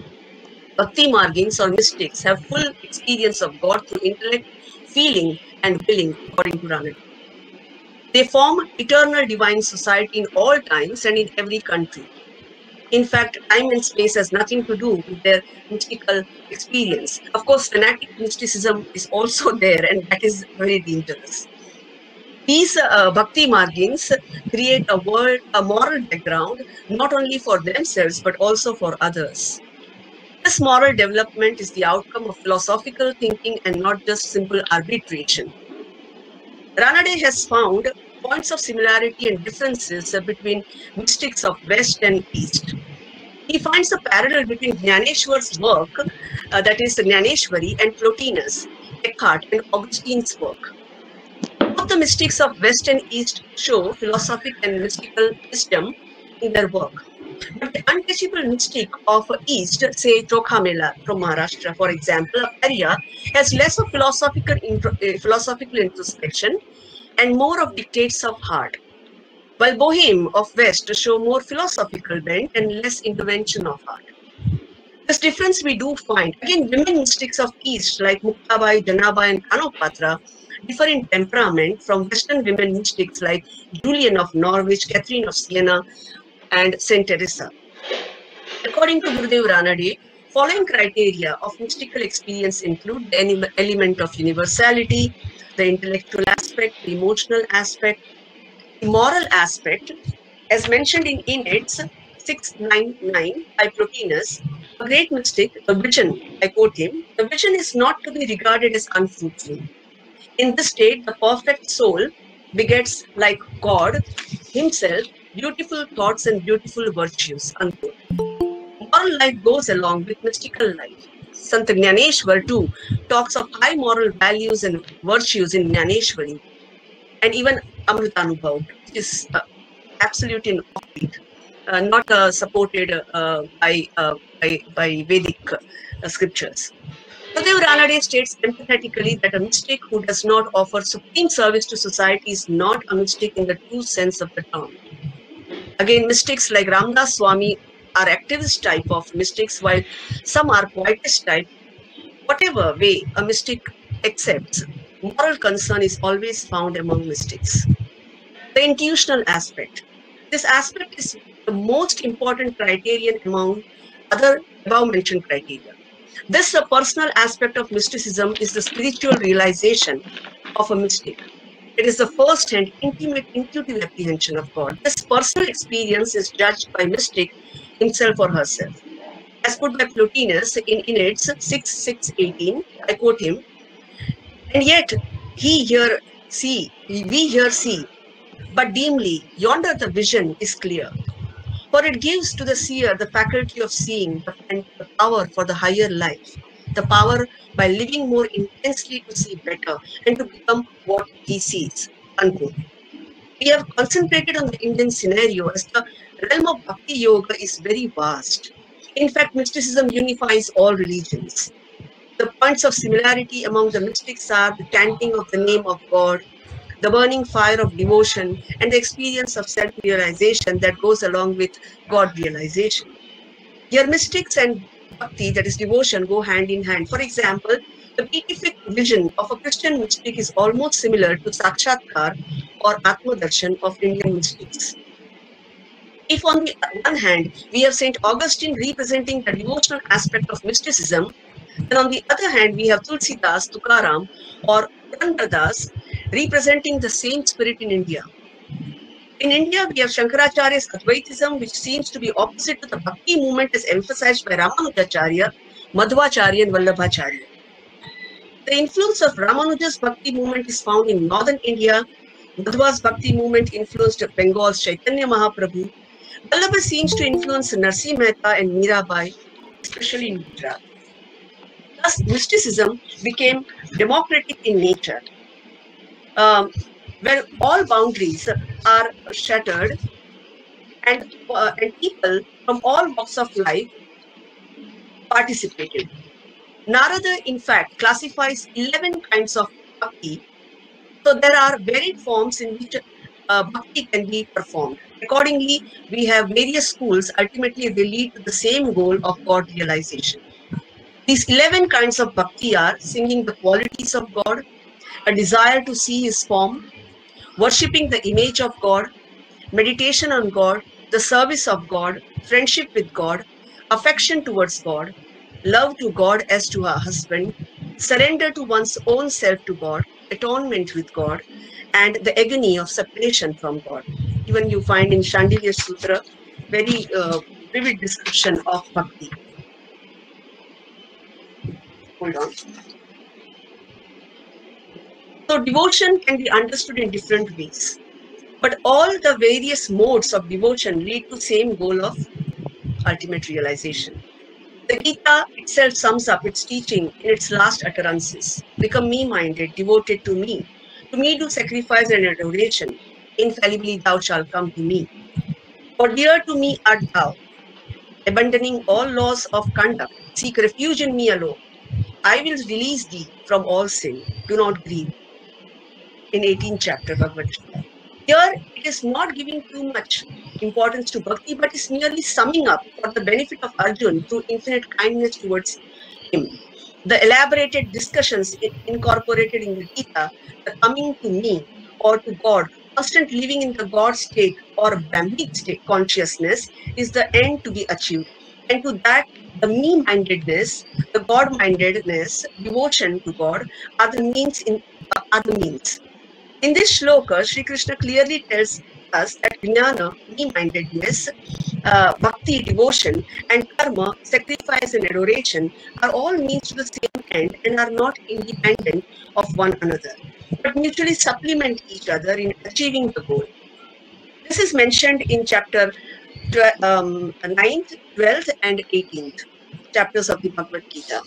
Speaker 2: Bhakti margins or mystics have full experience of God through intellect, feeling, and willing, according to Ranade. They form eternal divine society in all times and in every country. In fact, time and space has nothing to do with their mystical experience. Of course, fanatic mysticism is also there, and that is very dangerous. These uh, Bhakti margins create a world, a moral background, not only for themselves, but also for others. This moral development is the outcome of philosophical thinking and not just simple arbitration. Ranade has found points of similarity and differences between mystics of West and East. He finds a parallel between Jnaneshwar's work, uh, that is Jnaneshwari, and Plotinus, Eckhart, and Augustine's work. Both the mystics of West and East show philosophic and mystical wisdom in their work. But the untouchable mystic of East, say Chokhamela from Maharashtra, for example, of Arya, has less of philosophical, intro, uh, philosophical introspection and more of dictates of heart, while Boheme of West show more philosophical bent and less intervention of heart. This difference we do find. Again, women mystics of East like Muktabai, Janabai, and Kanopatra differ in temperament from Western women mystics like Julian of Norwich, Catherine of Siena, and Saint Teresa. According to Gurudev Ranade, following criteria of mystical experience include the element of universality, the intellectual aspect, the emotional aspect, the moral aspect. As mentioned in Enneads six ninety-nine by Plotinus, a great mystic, the vision, I quote him, the vision is not to be regarded as unfruitful. In this state, the perfect soul begets, like God himself, beautiful thoughts and beautiful virtues, unquote. Moral life goes along with mystical life. Sant Jnaneshwar too talks of high moral values and virtues in Jnaneshwari, and even Amritanubhav, which is uh, absolute in offbeat, uh, not uh, supported uh, by, uh, by, by Vedic uh, scriptures. Gurudev Ranade states empathetically that a mystic who does not offer supreme service to society is not a mystic in the true sense of the term. Again, mystics like Ramdas Swami are activist type of mystics, while some are quietist type. Whatever way a mystic accepts, moral concern is always found among mystics. The intuitional aspect. This aspect is the most important criterion among other above-mentioned criteria. This uh, personal aspect of mysticism is the spiritual realization of a mystic. It is the first-hand, intimate, intuitive apprehension of God. This personal experience is judged by mystic himself or herself. As put by Plotinus in Enneads six six eighteen, I quote him, and yet he here see, we here see, but dimly, yonder the vision is clear. For it gives to the seer the faculty of seeing and the power for the higher life, the power by living more intensely to see better and to become what he sees, unquote. We have concentrated on the Indian scenario as the realm of Bhakti Yoga is very vast. In fact, mysticism unifies all religions. The points of similarity among the mystics are the chanting of the name of God, the burning fire of devotion, and the experience of self-realization that goes along with God realization. Here, mystics and bhakti, that is devotion, go hand in hand. For example, the beatific vision of a Christian mystic is almost similar to Sakshatkar or Atmadarshan of Indian mystics. If on the one hand, we have Saint Augustine representing the devotional aspect of mysticism, then on the other hand, we have Tulsidas, Tukaram, or Purandaras representing the same spirit in India. In India, we have Shankaracharya's Advaitism, which seems to be opposite to the Bhakti movement as emphasized by Ramanujacharya, Madhvacharya, and Vallabhacharya. The influence of Ramanuja's Bhakti movement is found in northern India. Madhva's Bhakti movement influenced Bengal's Chaitanya Mahaprabhu. Vallabha seems to influence Narsi Mehta and Mirabai, especially in Gujarat. Thus, mysticism became democratic in nature, um, where all boundaries are shattered and, uh, and people from all walks of life participated. Narada, in fact, classifies eleven kinds of bhakti. So there are varied forms in which uh, bhakti can be performed. Accordingly, we have various schools. Ultimately, they lead to the same goal of God realization. These eleven kinds of bhakti are singing the qualities of God, a desire to see His form, worshipping the image of God, meditation on God, the service of God, friendship with God, affection towards God, love to God as to a husband, surrender to one's own self to God, atonement with God, and the agony of separation from God. Even you find in Shandilya Sutra very uh, vivid description of bhakti. Hold on. So devotion can be understood in different ways, but all the various modes of devotion lead to the same goal of ultimate realization. The Gita itself sums up its teaching in its last utterances. Become me-minded, devoted to me. To me do sacrifice and adoration. Infallibly thou shalt come to me. For dear to me art thou. Abandoning all laws of conduct, seek refuge in me alone. I will release thee from all sin. Do not grieve. In eighteenth chapter Bhagavad Gita. Here, it is not giving too much importance to bhakti, but is merely summing up for the benefit of Arjuna through infinite kindness towards him. The elaborated discussions incorporated in the Gita, the coming to me or to God, constant living in the God state or Brahmic state consciousness is the end to be achieved. And to that, the me-mindedness, the God-mindedness, devotion to God are the means. In, are the means. In this shloka, Sri Krishna clearly tells us that jnana, me-mindedness, uh, bhakti, devotion, and karma, sacrifice and adoration, are all means to the same end and are not independent of one another, but mutually supplement each other in achieving the goal. This is mentioned in chapter um, ninth, twelfth, and eighteenth chapters of the Bhagavad Gita.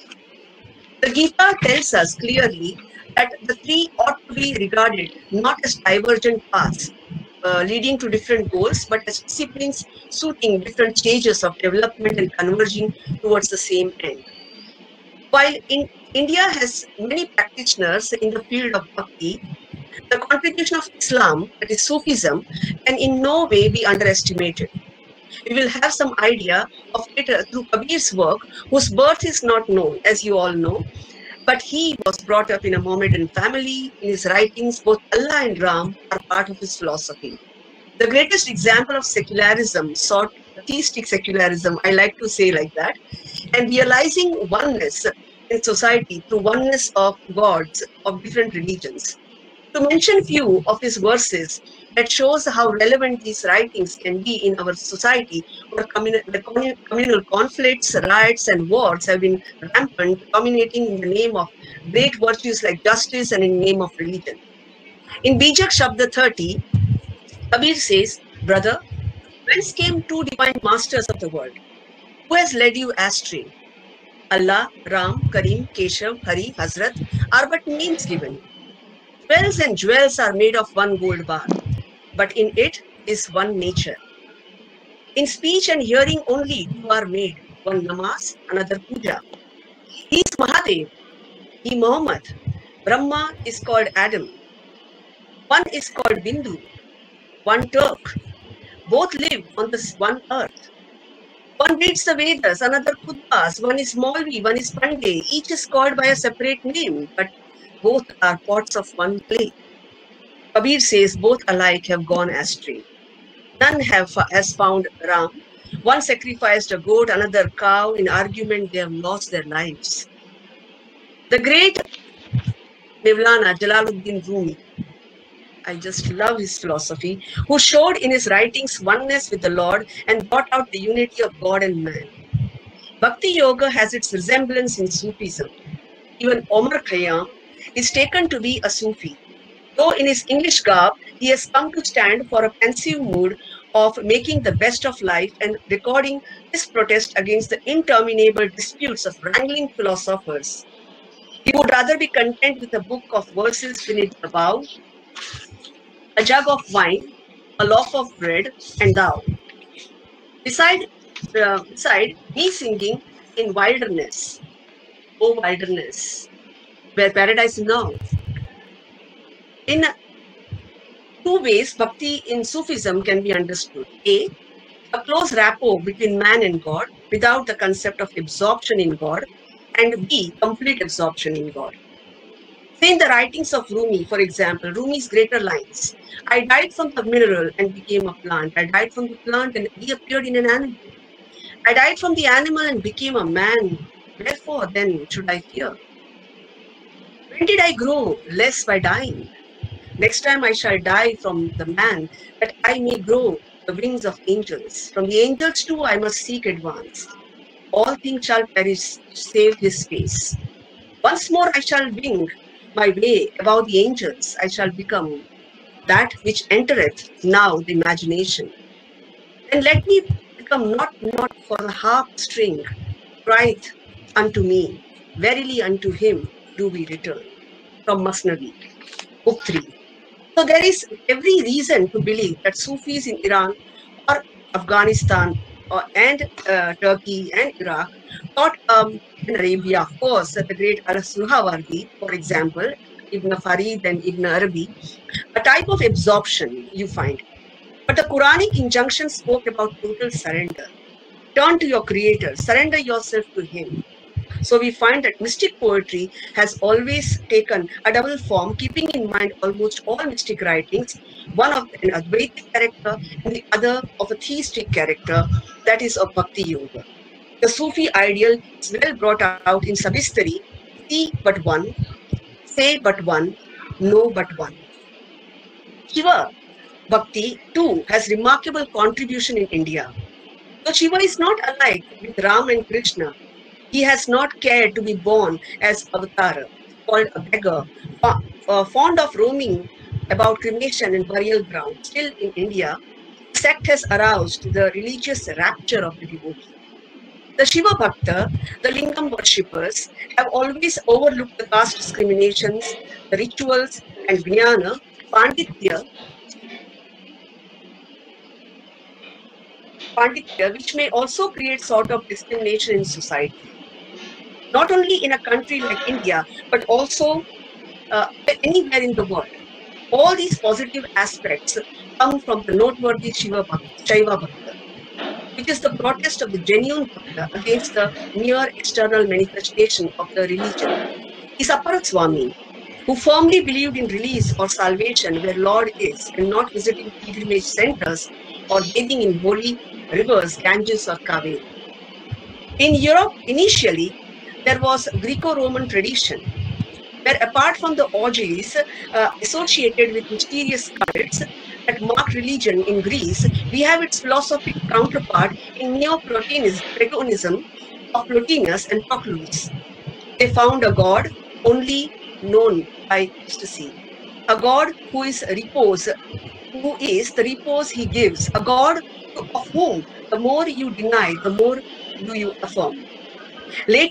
Speaker 2: The Gita tells us clearly that the three ought to be regarded not as divergent paths uh, leading to different goals, but as disciplines suiting different stages of development and converging towards the same end. While in India has many practitioners in the field of bhakti, the contribution of Islam, that is Sufism, can in no way be underestimated. We will have some idea of it through Kabir's work, whose birth is not known, as you all know, but he was brought up in a Mohammedan family. In his writings, both Allah and Ram are part of his philosophy. The greatest example of secularism, sort theistic secularism, I like to say like that, and realizing oneness in society through oneness of gods of different religions. To mention few of his verses that shows how relevant these writings can be in our society, where communal, communal conflicts, riots, and wars have been rampant, dominating in the name of great virtues like justice and in the name of religion. In Bijak Shabda thirty, Kabir says, brother, whence came two divine masters of the world? Who has led you astray? Allah, Ram, Karim, Keshav, Hari, Hazrat are but names given. Wells and jewels are made of one gold bar. but in it is one nature. In speech and hearing only two are made, one namaz, another puja. He is Mahadev, he Muhammad. Brahma is called Adam. One is called Bindu, one Turk. Both live on this one earth. One reads the Vedas, another Kutbas, one is Maulvi, one is Pandey. Each is called by a separate name, but both are pots of one clay. Kabir says both alike have gone astray. None have, has found Ram. One sacrificed a goat, another cow. In argument, they have lost their lives. The great Mevlana Jalaluddin Rumi, I just love his philosophy, who showed in his writings oneness with the Lord and brought out the unity of God and man. Bhakti Yoga has its resemblance in Sufism. Even Omar Khayyam is taken to be a Sufi. Though in his English garb, he has come to stand for a pensive mood of making the best of life and recording his protest against the interminable disputes of wrangling philosophers. He would rather be content with a book of verses beneath the bough, a jug of wine, a loaf of bread, and thou. Beside, uh, beside me singing in wilderness, O wilderness, where paradise is now. In two ways, bhakti in Sufism can be understood. A, a close rapport between man and God without the concept of absorption in God, and B, complete absorption in God. Say in the writings of Rumi, for example, Rumi's greater lines, I died from the mineral and became a plant. I died from the plant and reappeared in an animal. I died from the animal and became a man. Wherefore then should I fear? When did I grow less by dying? Next time I shall die from the man, that I may grow the wings of angels. From the angels too I must seek advance. All things shall perish, save his face. Once more I shall wing my way above the angels. I shall become that which entereth now the imagination. Then let me become not not for the harp string, crieth unto me, verily unto him do we return. From Masnavi, Book three. So there is every reason to believe that Sufis in Iran or Afghanistan or, and uh, Turkey and Iraq taught um, in Arabia, of course, that the great Al-Suhawardi, for example, Ibn Farid and Ibn Arabi, a type of absorption you find. But the Quranic injunction spoke about total surrender. Turn to your Creator, surrender yourself to Him. So we find that mystic poetry has always taken a double form, keeping in mind almost all mystic writings, one of an Advaitic character and the other of a theistic character, that is of Bhakti Yoga. The Sufi ideal is well brought out in Sabistari, see but one, say but one, know but one. Shiva Bhakti too has remarkable contribution in India. Though Shiva is not alike with Ram and Krishna, he has not cared to be born as Avatar, called a beggar, uh, fond of roaming about cremation and burial ground. Still in India, the sect has aroused the religious rapture of the devotee. The Shiva Bhakta, the Lingam worshippers, have always overlooked the caste discriminations, the rituals, and Jnana, Panditya, Panditya, which may also create sort of discrimination in society. Not only in a country like India, but also uh, anywhere in the world. All these positive aspects come from the noteworthy Shiva Bhakta, Shaiva Bhakta, which is the protest of the genuine Bhakta against the mere external manifestation of the religion. Is Aparaswami, who firmly believed in release or salvation where Lord is, and not visiting pilgrimage centers or bathing in holy rivers, Ganges or Kaveri. In Europe, initially, there was Greco-Roman tradition, where apart from the orgies uh, associated with mysterious cults that marked religion in Greece, we have its philosophic counterpart in Neoplatonism of Plotinus and Proclus. They found a God only known by ecstasy, a God who is repose, who is the repose he gives, a God of whom the more you deny, the more do you affirm. Later,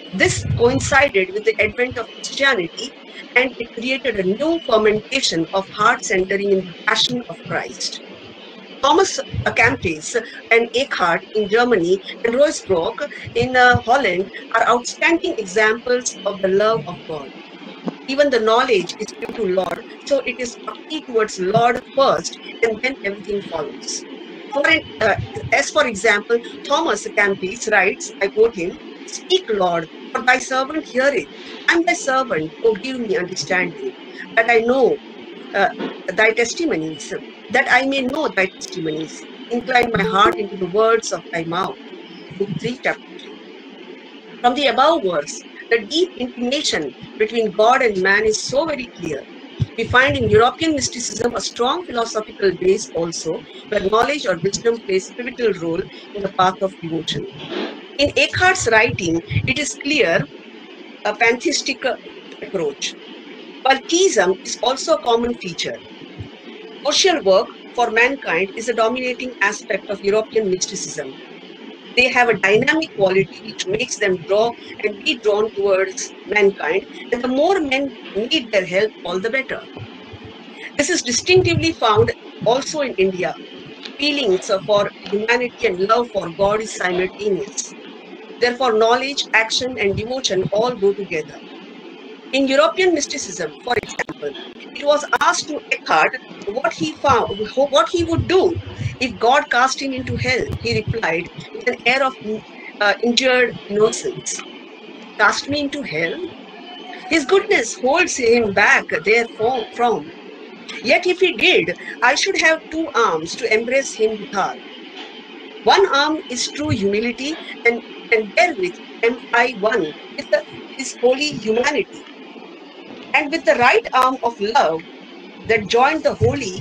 Speaker 2: This coincided with the advent of Christianity, and it created a new fermentation of heart centering in the passion of Christ. Thomas à Kempis and Eckhart in Germany and Roosbrock in uh, Holland are outstanding examples of the love of God. Even the knowledge is due to Lord, so it is bhakti towards Lord first, and then everything follows. For an, uh, as for example, Thomas à Kempis writes, I quote him, "Speak, Lord, for thy servant heareth. I am thy servant, O give me understanding, that I know uh, thy testimonies, that I may know thy testimonies. Incline my heart into the words of thy mouth." Book three, chapter three. From the above verse, the deep intimation between God and man is so very clear. We find in European mysticism a strong philosophical base also, where knowledge or wisdom plays a pivotal role in the path of devotion. In Eckhart's writing, it is clear a pantheistic approach, while theism is also a common feature. Social work for mankind is a dominating aspect of European mysticism. They have a dynamic quality which makes them draw and be drawn towards mankind, and the more men need their help, all the better. This is distinctively found also in India. Feelings for humanity and love for God is simultaneous. Therefore, knowledge, action, and devotion all go together. In European mysticism, for example, it was asked to Eckhart what he found, what he would do if God cast him into hell. He replied with an air of uh, injured innocence, "Cast me into hell? His goodness holds him back therefrom. Yet if he did, I should have two arms to embrace him withal. One arm is true humility, and, and therewith am I one with the, his holy humanity. And with the right arm of love that joined the holy,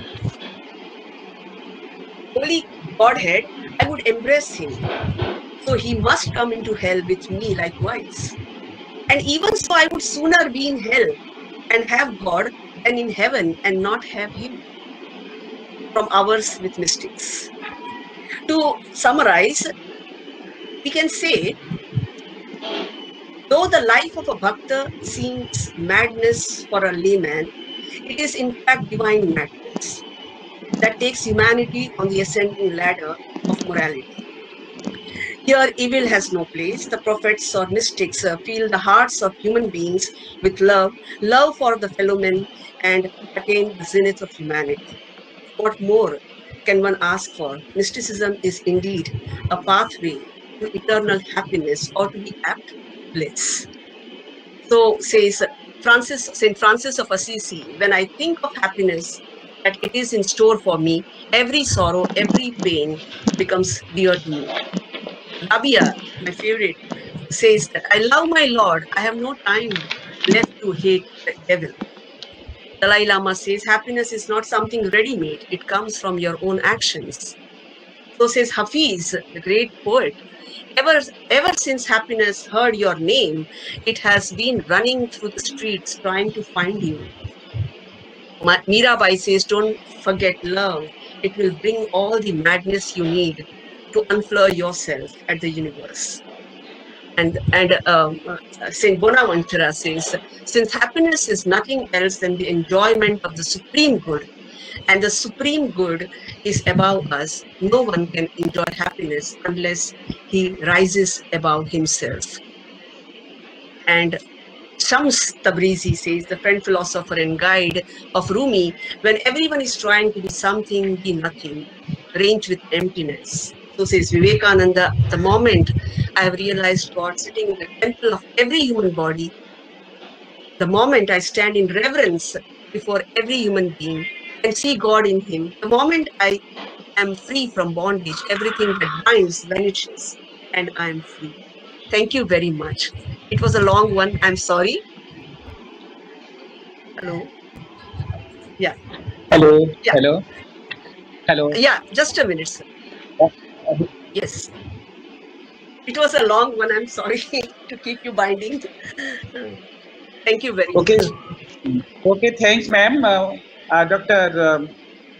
Speaker 2: holy Godhead, I would embrace him. So he must come into hell with me likewise. And even so, I would sooner be in hell and have God than in heaven and not have him." From Hours with Mystics. To summarize, we can say, though the life of a bhakta seems madness for a layman, it is in fact divine madness that takes humanity on the ascending ladder of morality. Here, evil has no place. The prophets or mystics uh, fill the hearts of human beings with love, love for the fellow men, and attain the zenith of humanity. What more can one ask for? Mysticism is indeed a pathway to eternal happiness, or to be apt, bliss. So says Francis, Saint Francis of Assisi, when I think of happiness that it is in store for me, every sorrow, every pain becomes dear to me. Rabia, my favorite, says that I love my Lord. I have no time left to hate the devil. Dalai Lama says happiness is not something ready-made. It comes from your own actions. So says Hafiz, the great poet, ever, ever since happiness heard your name, it has been running through the streets trying to find you. Mirabai says, don't forget love. It will bring all the madness you need to unfurl yourself at the universe. And, and um, Saint Bonaventura says, since happiness is nothing else than the enjoyment of the supreme good, and the supreme good is above us, no one can enjoy happiness unless he rises above himself. And Shams Tabrizi says, the friend, philosopher, and guide of Rumi, when everyone is trying to be something, be nothing, range with emptiness. So says Vivekananda, the moment I have realized God sitting in the temple of every human body, the moment I stand in reverence before every human being and see God in him, the moment I am free from bondage, everything that binds vanishes and I am free. Thank you very much. It was a long one. I'm sorry. Hello. Yeah.
Speaker 1: Hello.
Speaker 2: Yeah.
Speaker 1: Hello. Hello.
Speaker 2: Yeah, just a minute, sir. Yes. It was a long one. I'm sorry to keep you binding. Thank you very
Speaker 1: okay.
Speaker 2: much.
Speaker 1: Okay, thanks, ma'am. Uh, uh, Doctor Um,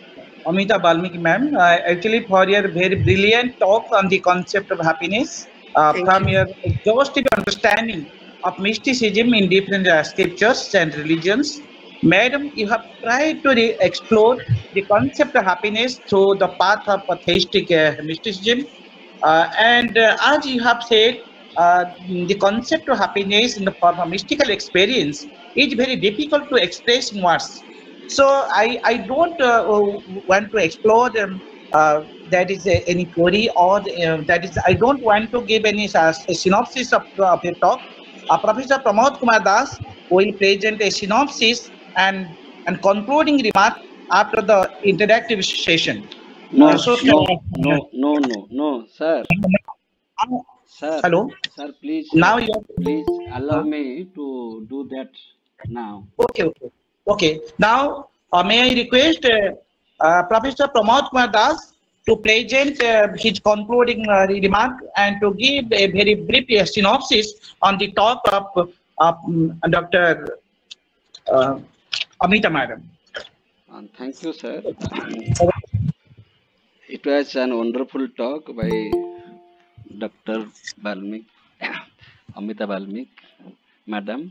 Speaker 1: Amita Balmiki, ma'am, uh, actually for your very brilliant talk on the concept of happiness. uh,
Speaker 2: Thank
Speaker 1: from
Speaker 2: you.
Speaker 1: your exhaustive understanding of mysticism in different uh, scriptures and religions. Madam, you have tried to re- explore the concept of happiness through the path of atheistic uh, mysticism. Uh, and uh, as you have said, uh, the concept of happiness in the form of mystical experience is very difficult to express in words. So I, I don't uh, uh, want to explore them. Uh, that is uh, any theory or uh, that is I don't want to give any uh, synopsis of, of the talk. Uh, Professor Pramod Kumar Das will present a synopsis and and concluding remark after the interactive session. Uh,
Speaker 5: No,
Speaker 1: so,
Speaker 5: no,
Speaker 1: uh,
Speaker 5: no, no, no, no, sir. Sir,
Speaker 1: hello.
Speaker 5: sir, please,
Speaker 1: Now
Speaker 5: uh,
Speaker 1: you.
Speaker 5: please allow
Speaker 1: Uh,
Speaker 5: me to do that now.
Speaker 1: okay, okay, okay. Now, uh, may I request uh, uh, Professor Pramod Kumar Das to present uh, his concluding uh, remark and to give a very brief uh, synopsis on the talk of uh, um, Doctor Uh, Amita Madam.
Speaker 5: And thank you, sir. Um, it was an wonderful talk by Doctor Balmik, Amita Balmik, Madam.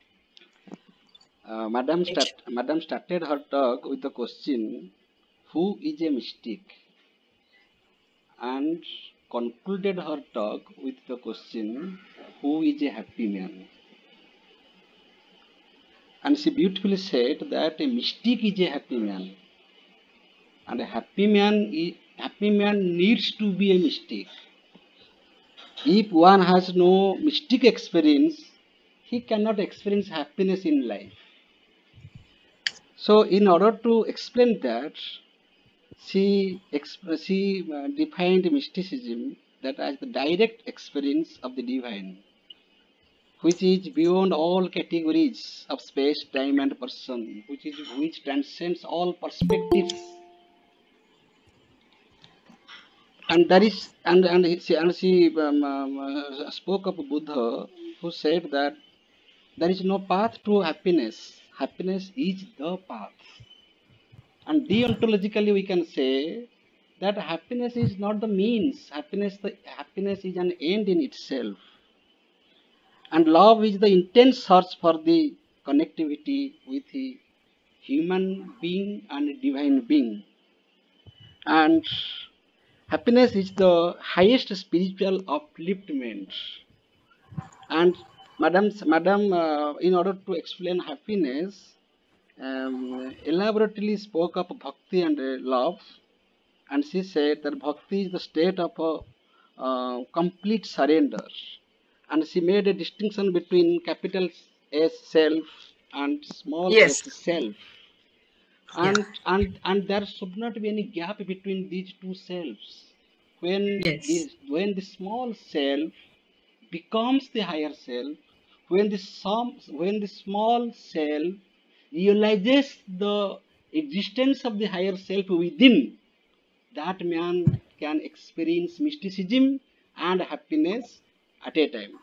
Speaker 5: Uh, Madam, start, Madam started her talk with the question, who is a mystic? And concluded her talk with the question, who is a happy man? And she beautifully said that a mystic is a happy man. And a happy man, is, happy man needs to be a mystic. If one has no mystic experience, he cannot experience happiness in life. So, in order to explain that, she, exp- she uh, defined mysticism that as the direct experience of the divine, which is beyond all categories of space, time, and person, which is which transcends all perspectives. And that is, and and she, and she um, um, uh, spoke of Buddha, who said that there is no path to happiness. Happiness is the path. And deontologically, we can say that happiness is not the means. Happiness, the happiness is an end in itself. And love is the intense search for the connectivity with the human being and divine being. And happiness is the highest spiritual upliftment. And Madam, Madam uh, in order to explain happiness, um, elaborately spoke of bhakti and uh, love. And she said that bhakti is the state of a uh, complete surrender. And she made a distinction between capital S self and small s
Speaker 2: Yes.
Speaker 5: self.
Speaker 2: Yeah.
Speaker 5: And, and, and there should not be any gap between these two selves. When,
Speaker 2: Yes.
Speaker 5: the, when the small self becomes the higher self, when the, some, when the small self realizes the existence of the higher self within, that man can experience mysticism and happiness at a time.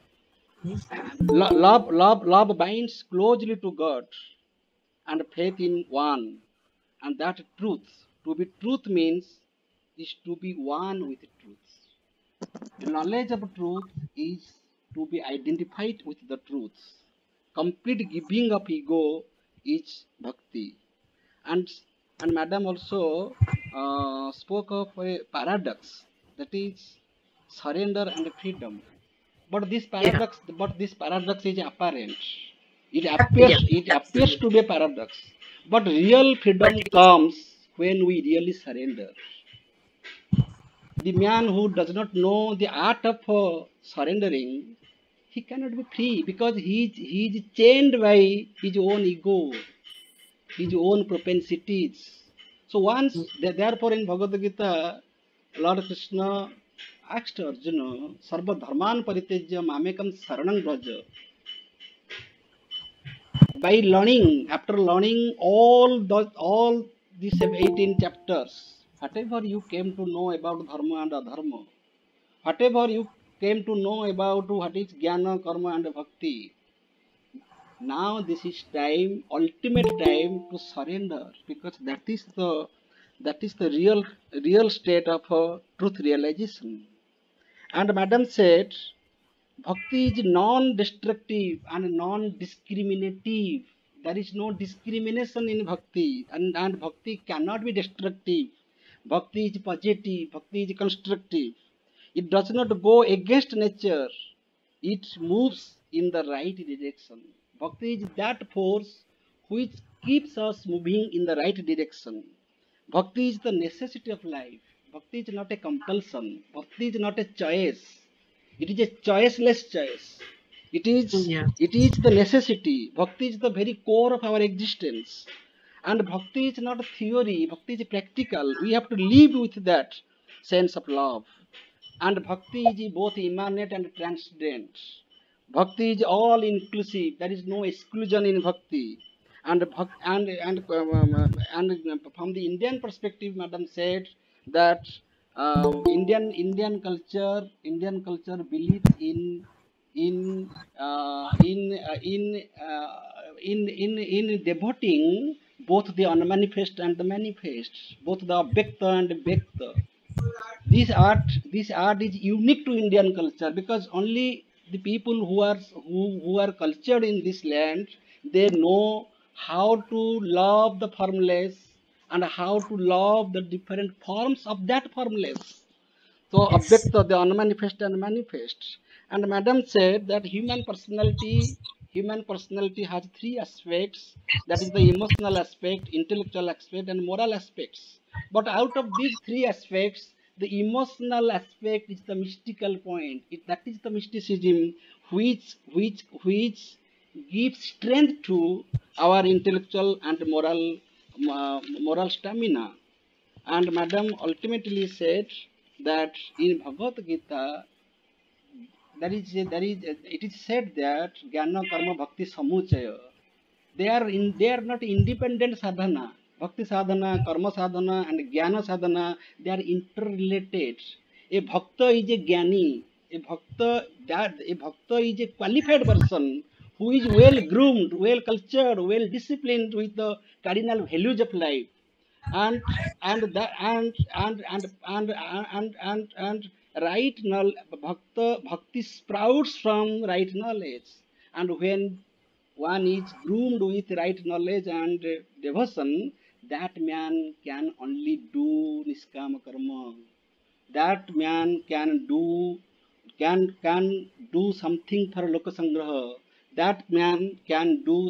Speaker 5: Lo- Love, love, love binds closely to God and faith in one, and that truth. To be truth means is to be one with truth. The knowledge of truth is to be identified with the truth. Complete giving up ego is bhakti. And and Madam also uh, spoke of a paradox, that is surrender and freedom. But this
Speaker 2: Yeah.
Speaker 5: paradox, but this paradox is apparent. It
Speaker 2: Yeah.
Speaker 5: appears, it appears
Speaker 2: Absolutely.
Speaker 5: to be a paradox. But real
Speaker 2: But
Speaker 5: freedom
Speaker 2: it is.
Speaker 5: comes when we really surrender. The man who does not know the art of uh, surrendering, he cannot be free because he is, he is chained by his own ego, his own propensities. So once, therefore, in Bhagavad Gita, Lord Krishna asked Arjuna, Sarva Dharman Paritejya Mamekam Saranam Braja. By learning, after learning all the all these eighteen chapters, whatever you came to know about dharma and adharma, whatever you came to know about what is jnana, karma, and bhakti, now this is time, ultimate time to surrender, because that is the that is the real real state of uh, truth realization. And Madam said, Bhakti is non-destructive and non-discriminative. There is no discrimination in Bhakti, and, and Bhakti cannot be destructive. Bhakti is positive, Bhakti is constructive. It does not go against nature. It moves in the right direction. Bhakti is that force which keeps us moving in the right direction. Bhakti is the necessity of life. Bhakti is not a compulsion. Bhakti is not a choice. It is a choiceless choice. It is,
Speaker 2: Yeah.
Speaker 5: it is the necessity. Bhakti is the very core of our existence. And Bhakti is not a theory. Bhakti is practical. We have to live with that sense of love. And Bhakti is both immanent and transcendent. Bhakti is all inclusive. There is no exclusion in Bhakti. And and and um, and from the Indian perspective, Madam said that uh, Indian Indian culture Indian culture believes in in uh, in uh, in, uh, in in in devoting both the unmanifest and the manifest, both the Avyakta and Vyakta. This art this art is unique to Indian culture, because only the people who are who, who are cultured in this land, they know how to love the formless and how to love the different forms of that formless. So
Speaker 2: Yes.
Speaker 5: Avyakta, the unmanifest and manifest. And Madam said that human personality, human personality has three aspects. That is the emotional aspect, intellectual aspect, and moral aspects. But out of these three aspects, the emotional aspect is the mystical point. It, that is the mysticism which which which gives strength to our intellectual and moral uh, moral stamina. And Madam ultimately said that in Bhagavad Gita, there is, there is, it is said that Jnana Karma Bhakti Samuchaya. They are in, they are not independent sadhana. Bhakti sadhana, karma sadhana, and jnana sadhana, they are interrelated. A bhakta is a jnani. A bhakta, that a bhakta is a qualified person who is well groomed, well cultured, well disciplined with the cardinal values of life. And and that and and and and and and, and right knowledge, bhakta bhakti sprouts from right knowledge. And when one is groomed with right knowledge and uh, devotion, that man can only do niskama karma. That man can do can can do something for lokasangraha. That man can do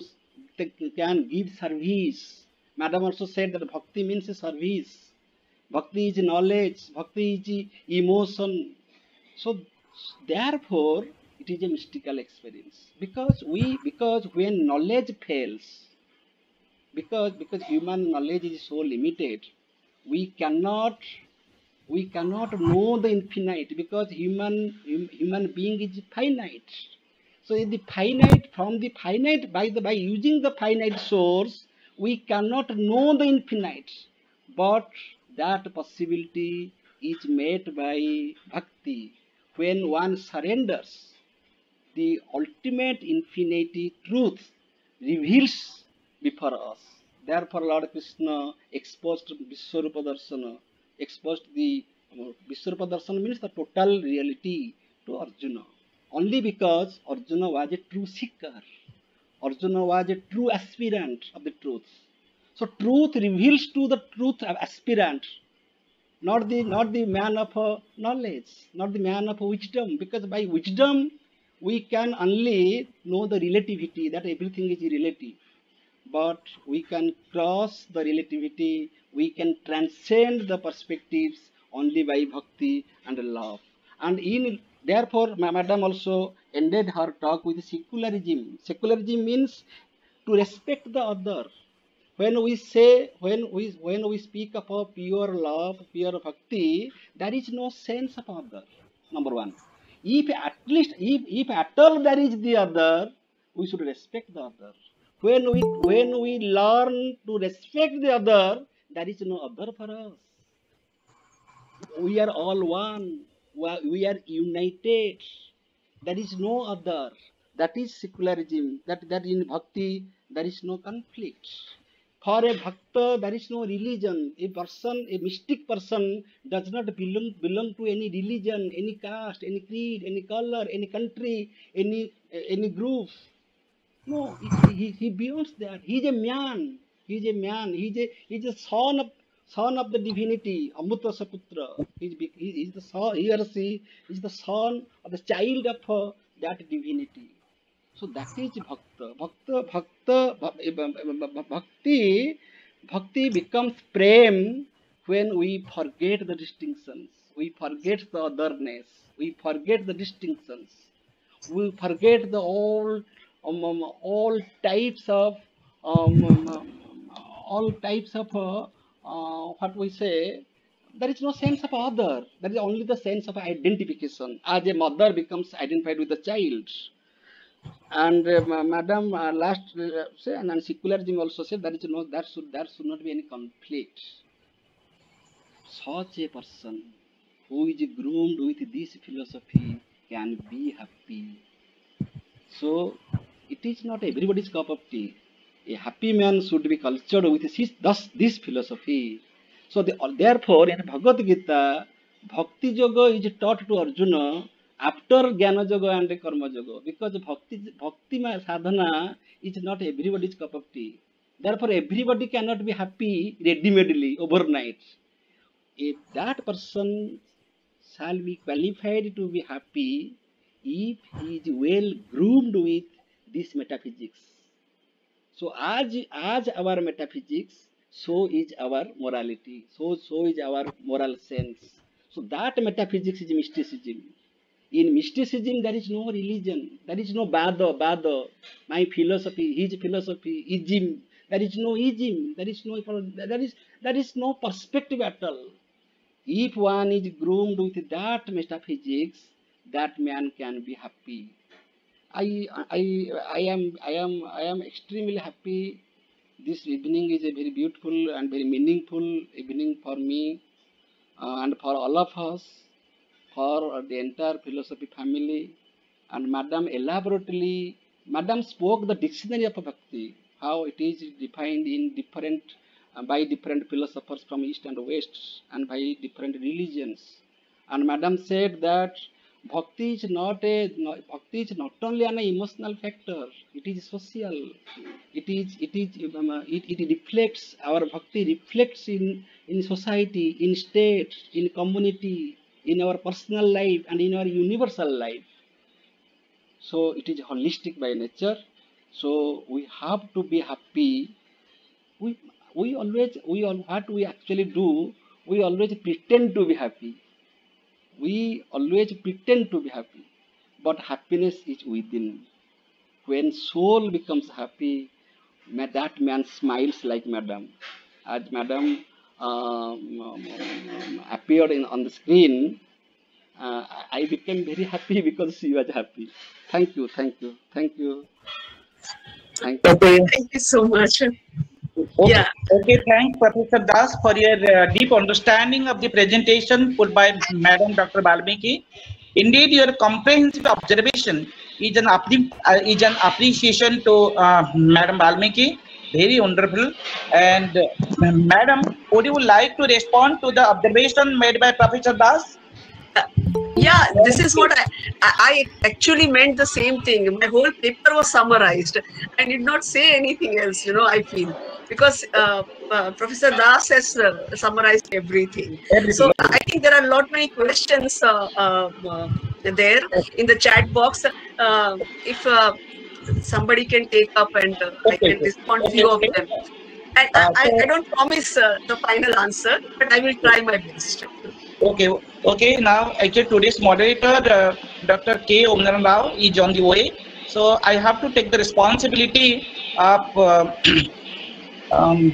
Speaker 5: can give service. Madam also said that bhakti means service. Bhakti is knowledge. Bhakti is emotion. So therefore, it is a mystical experience, because we because when knowledge fails, because because human knowledge is so limited, we cannot we cannot know the infinite, because human human being is finite. So in the finite, from the finite, by the by using the finite source, we cannot know the infinite. But that possibility is made by bhakti. When one surrenders, the ultimate infinity truth reveals before us. Therefore, Lord Krishna exposed Vishwarupa Darshana, exposed the uh, Vishwarupa Darshana means the total reality to Arjuna. Only because Arjuna was a true seeker. Arjuna was a true aspirant of the truth. So truth reveals to the truth aspirant, not the not the man of uh, knowledge, not the man of wisdom, because by wisdom we can only know the relativity, that everything is relative. But we can cross the relativity, we can transcend the perspectives only by bhakti and love. And in therefore, Madam also ended her talk with secularism. Secularism means to respect the other. When we say, when we when we speak about pure love, pure bhakti, there is no sense of other. Number one. If at least if, if at all there is the other, we should respect the other. When we when we learn to respect the other, there is no other for us. We are all one. We are united. There is no other. That is secularism. That that in bhakti there is no conflict. For a bhakta, there is no religion. A person, a mystic person, does not belong belong to any religion, any caste, any creed, any color, any country, any any group. No, he, he, he beyond that. He is a man. He is a man. He is a he is a son of son of the divinity. Amruta Saputra. He is he is the son. He or she is the son of the child of uh, that divinity. So that is bhakta. Bhakta, bhakta, bhakti, bhakti becomes prem when we forget the distinctions. We forget the otherness. We forget the distinctions. We forget the all, um, um, all types of, um, um, all types of, uh, uh, what we say. There is no sense of other. There is only the sense of identification. As a mother becomes identified with the child. And uh, Madam uh, last uh, say, and, and secularism also said there is no that should there should not be any conflict. Such a person who is groomed with this philosophy can be happy. So it is not everybody's cup of tea. A happy man should be cultured with this, thus this philosophy. So the, therefore in Bhagavad Gita, Bhakti Yoga is taught to Arjuna after Jnana Yoga and Karma Yoga, because Bhakti, Bhakti sadhana is not everybody's cup of tea. Therefore, everybody cannot be happy ready-madely overnight. If that person shall be qualified to be happy if he is well groomed with this metaphysics. So, as, as our metaphysics, so is our morality, so, so is our moral sense. So, that metaphysics is mysticism. In mysticism, there is no religion, there is no bada, bada, my philosophy, his philosophy, ism. There is no ism, there is no, there is, there is no perspective at all. If one is groomed with that metaphysics, that man can be happy. I, I, I am, I am, I am extremely happy. This evening is a very beautiful and very meaningful evening for me uh, and for all of us, for the entire philosophy family. And Madam elaborately, Madam spoke the dictionary of Bhakti, how it is defined in different, uh, by different philosophers from East and West, and by different religions. And Madam said that Bhakti is not a, no, Bhakti is not only an emotional factor, it is social. It is, it is, um, it, it reflects, our Bhakti reflects in, in society, in state, in community, in our personal life and in our universal life. So it is holistic by nature. So we have to be happy. We, we always, we all, what we actually do, we always pretend to be happy. We always pretend to be happy. But happiness is within. When soul becomes happy, that man smiles like Madam. As Madam um, um, appeared in, on the screen, uh, I became very happy because she was happy. Thank you, thank you, thank you. Thank you.
Speaker 2: Okay. Thank you so much.
Speaker 1: Okay.
Speaker 2: Yeah.
Speaker 1: Okay, thanks Professor Das for your uh, deep understanding of the presentation put by Madam Doctor Balmiki. Indeed, your comprehensive observation is an, uh, is an appreciation to uh, Madam Balmiki. Very wonderful. And uh, Madam, would you like to respond to the observation made by Professor Das?
Speaker 2: Uh, yeah, this is what I, I actually meant the same thing. My whole paper was summarized. I did not say anything else, you know, I feel. Because uh, uh, Professor Das has uh, summarized everything. everything. So I think there are a lot many questions uh, uh, uh, there in the chat box. Uh, if uh, somebody can take up and uh, okay, I can respond to okay, few okay. of them. And uh, I, I, I don't promise uh, the final answer, but I will try my best.
Speaker 1: Okay, okay. Now, actually, today's moderator, uh, Doctor K. Omnaran Rao, is on the way. So I have to take the responsibility of uh, um,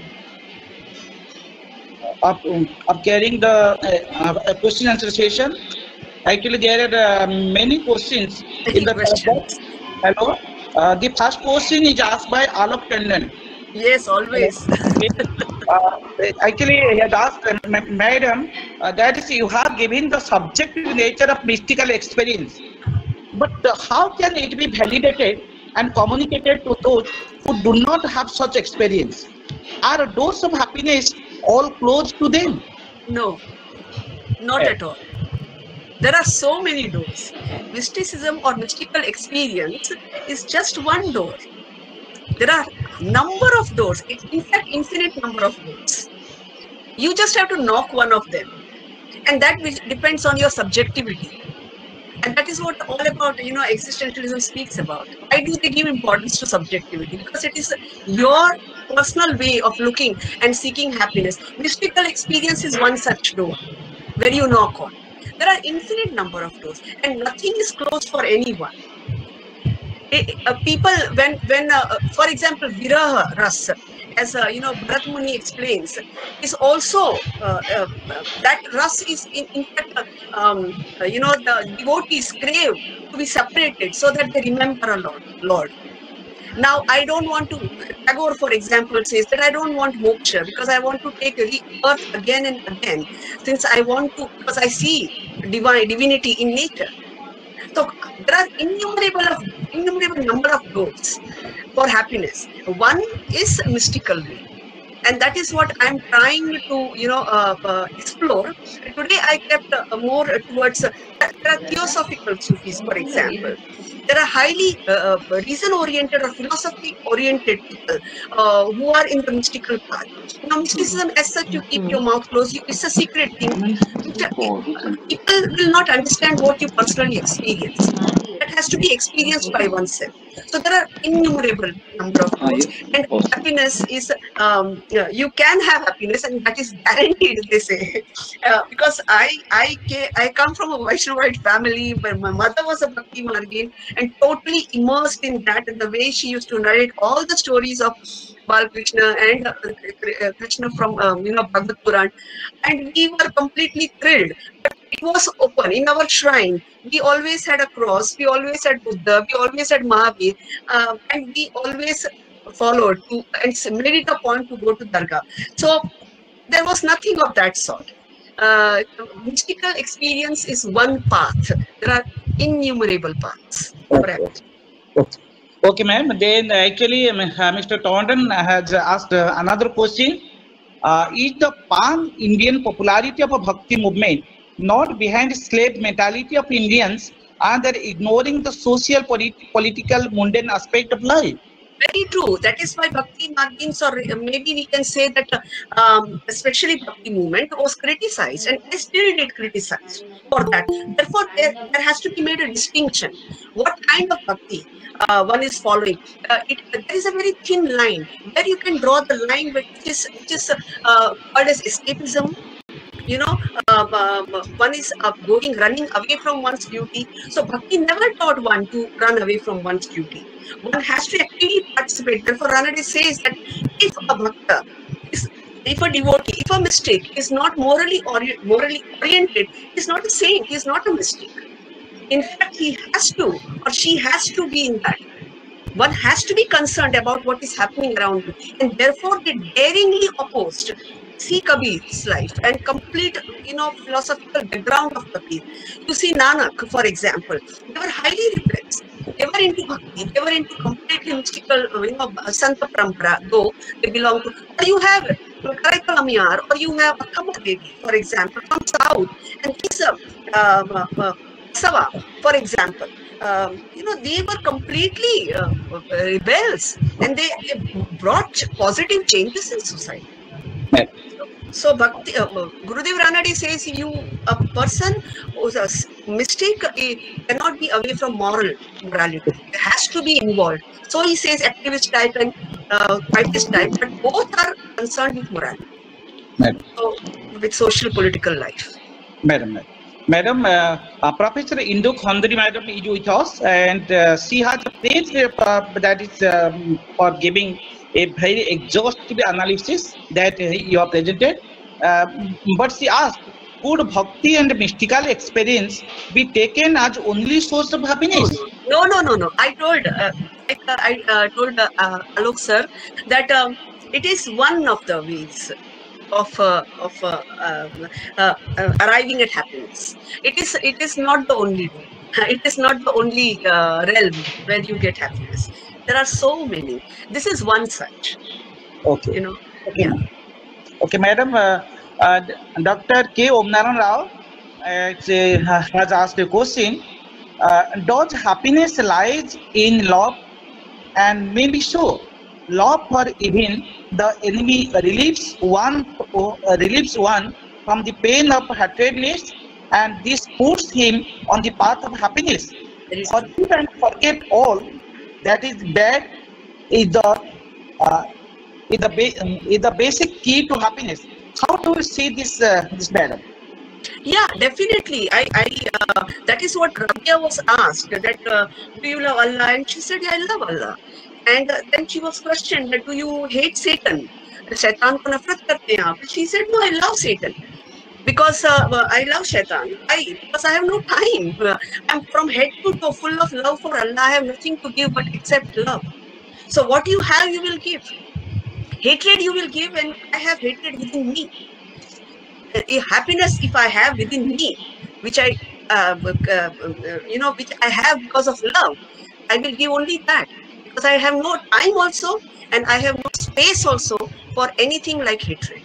Speaker 1: of, of carrying the uh, question answer session. Actually, there are uh, many questions in the chat box. Hello. Uh, the first question is asked by Alok Tandon.
Speaker 2: Yes, always.
Speaker 1: uh, actually, he had asked, uh, Madam, uh, that is, you have given the subjective nature of mystical experience. But uh, how can it be validated and communicated to those who do not have such experience? Are doors of happiness all closed to them?
Speaker 2: No, not
Speaker 1: Yeah.
Speaker 2: at all. There are so many doors. Mysticism or mystical experience is just one door. There are number of doors. It's in fact infinite number of doors. You just have to knock one of them, and that which depends on your subjectivity. And that is what all about, you know, existentialism speaks about. Why do they give importance to subjectivity? Because it is your personal way of looking and seeking happiness. Mystical experience is one such door where you knock on. There are infinite number of doors, and nothing is closed for anyone. It, uh, people, when, when uh, for example, Viraha Ras, as uh, you know, Bharat Muni explains, is also uh, uh, that Ras is in, in fact, uh, um, uh, you know, the devotees crave to be separated so that they remember a Lord. Lord. Now, I don't want to, Tagore, for example, says that I don't want moksha because I want to take rebirth again and again, since I want to, because I see divine divinity in nature. So there are innumerable of innumerable number of doors for happiness. One is mystical way, and that is what I'm trying to, you know, uh, uh, explore. Today I kept uh, more towards uh, there are theosophical Sufis, for example. There are highly uh, reason-oriented or philosophy-oriented people uh, who are in the mystical path. Now, mysticism, as such, you keep your mouth closed. You, it's a secret thing. People will not understand what you personally experience. That has to be experienced by oneself. So there are innumerable number of doors, and happiness is um, you can have happiness, and that is guaranteed. They say uh, because I I I come from a Vaishnavite family where my mother was a Bhakti Margin and totally immersed in that, and the way she used to narrate all the stories of Balkrishna and uh, Krishna from um, you know Bhagavad Puran, and we were completely thrilled. But it was open in our shrine. We always had a cross. We always had Buddha. We always had Mahavir, uh, and we always followed to and made it a point to go to Dargah. So there was nothing of that sort. Uh, mystical experience is one path. There are innumerable paths.
Speaker 1: Okay, okay ma'am. Then actually, uh, Mister Taunton has asked uh, another question. Uh, is the pan-Indian popularity of a Bhakti movement not behind slave mentality of Indians and they're ignoring the social, polit political, mundane aspect of life?
Speaker 2: Very true. That is why Bhakti Margins, or maybe we can say that um, especially Bhakti movement was criticized, and I still did criticize for that. Therefore, there, there has to be made a distinction. What kind of Bhakti uh, one is following? Uh, it, there is a very thin line where you can draw the line which is, which is uh, called as escapism. You know, uh, uh, one is uh, going, running away from one's duty. So Bhakti never taught one to run away from one's duty. One has to actively participate. Therefore, Ranade says that if a bhakta, is, if a devotee, if a mystic is not morally ori morally oriented, he is not a saint, he is not a mystic. In fact, he has to, or she has to be in that. One has to be concerned about what is happening around you, and therefore they daringly opposed. See Kabir's life and complete, you know, philosophical background of Kabir. You see Nanak, for example, they were highly repressed. They were into bhakti. They were into completely mystical, you know, Santa Parampara, though they belong to. Or you have Karai Kalamyar, or you have Akkamar Devi, for example, from South, and these uh, uh, uh, Sava, for example. Um, you know, they were completely uh, rebels, and they, they brought positive changes in society.
Speaker 1: Yeah.
Speaker 2: So, Bhakti, uh, Gurudev Ranade says, you, a person who's a mystic, uh, cannot be away from moral morality. It has to be involved. So he says activist type and uh, quietist type, but both are concerned with morality.
Speaker 1: Madam.
Speaker 2: So, with social political life.
Speaker 1: Madam, madam. Madam, uh, uh, Professor Indu Khandri madam is with us, and uh, she has a page uh, that is um, for giving a very exhaustive analysis that uh, you have presented. Uh, but she asked, could bhakti and mystical experience be taken as only source of happiness?
Speaker 2: No, no, no, no. I told, uh, I, I uh, told uh, uh, Alok sir that um, it is one of the ways of uh, of uh, uh, uh, uh, arriving at happiness. It is it is not the only way. It is not the only uh, realm where you get happiness. There are so many. This is one such.
Speaker 1: Okay.
Speaker 2: You know.
Speaker 1: Okay, okay, madam. Uh, uh, Doctor K. Omnaran Rao uh, say- has asked a question. Uh, does happiness lies in love? And maybe so. Love for even the enemy relieves one uh, relieves one from the pain of hatredness, and this puts him on the path of happiness. Forgive and forget all that is bad is the uh, is the ba- um, is the basic key to happiness. How do you see this uh, this madam?
Speaker 2: Yeah, definitely. I, I, uh, that is what Rabia was asked. That uh, do you love Allah? And she said, yeah, I love Allah. And uh, then she was questioned that do you hate Satan? Shaitan ko nafrat karte hain aap. She said, no, I love Satan because uh, uh, I love Shaitan. Why? Because I have no time. Uh, I'm from head to toe full of love for Allah. I have nothing to give but except love. So what you have, you will give. Hatred you will give, and I have hatred within me. Uh, happiness if I have within me, which I, uh, uh, uh, you know, which I have because of love, I will give only that because I have no time also, and I have no space also for anything like hatred.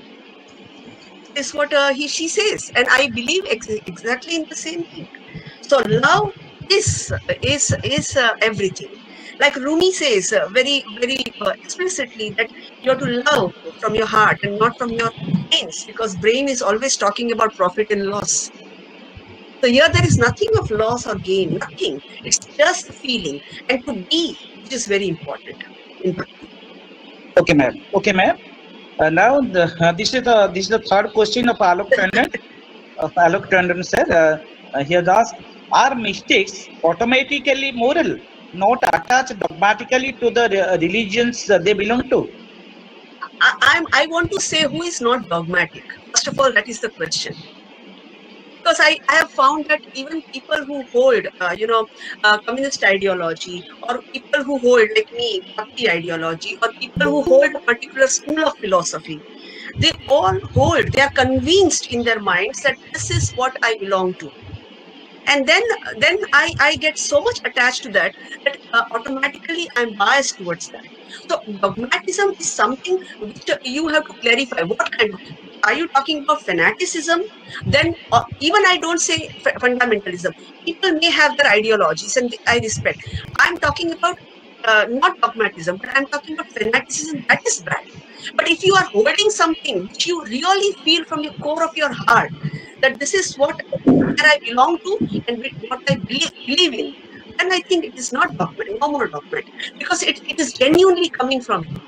Speaker 2: Is what uh, he she says, and I believe ex exactly in the same thing. So love is is is uh, everything. Like Rumi says uh, very very uh, explicitly that you have to love from your heart and not from your brains, because brain is always talking about profit and loss. So here there is nothing of loss or gain, nothing. It's just the feeling, and to be, which is very important in bhakti.
Speaker 1: Okay, ma'am. Okay, ma'am. Uh, now the, uh, this is the this is the third question of Alok Tandon. Of Alok Tandon sir, uh, uh, he has asked: are mistakes automatically moral, not attached dogmatically to the re religions uh, they belong to?
Speaker 2: I, I'm, I want to say who is not dogmatic. First of all, that is the question. Because I, I have found that even people who hold, uh, you know, uh, communist ideology, or people who hold, like me, bhakti ideology, or people who hold a particular school of philosophy, they all hold, they are convinced in their minds that this is what I belong to. And then, then I, I get so much attached to that, that uh, automatically I'm biased towards that. So dogmatism is something which you have to clarify. What kind of, are you talking about fanaticism? Then uh, even I don't say fundamentalism. People may have their ideologies and I respect. I'm talking about uh, not dogmatism, but I'm talking about fanaticism. That is bad. But if you are holding something which you really feel from your core of your heart, that this is what where I belong to and what I believe, believe in, then I think it is not dogmatic, no more dogmatic, because it, it is genuinely coming from you.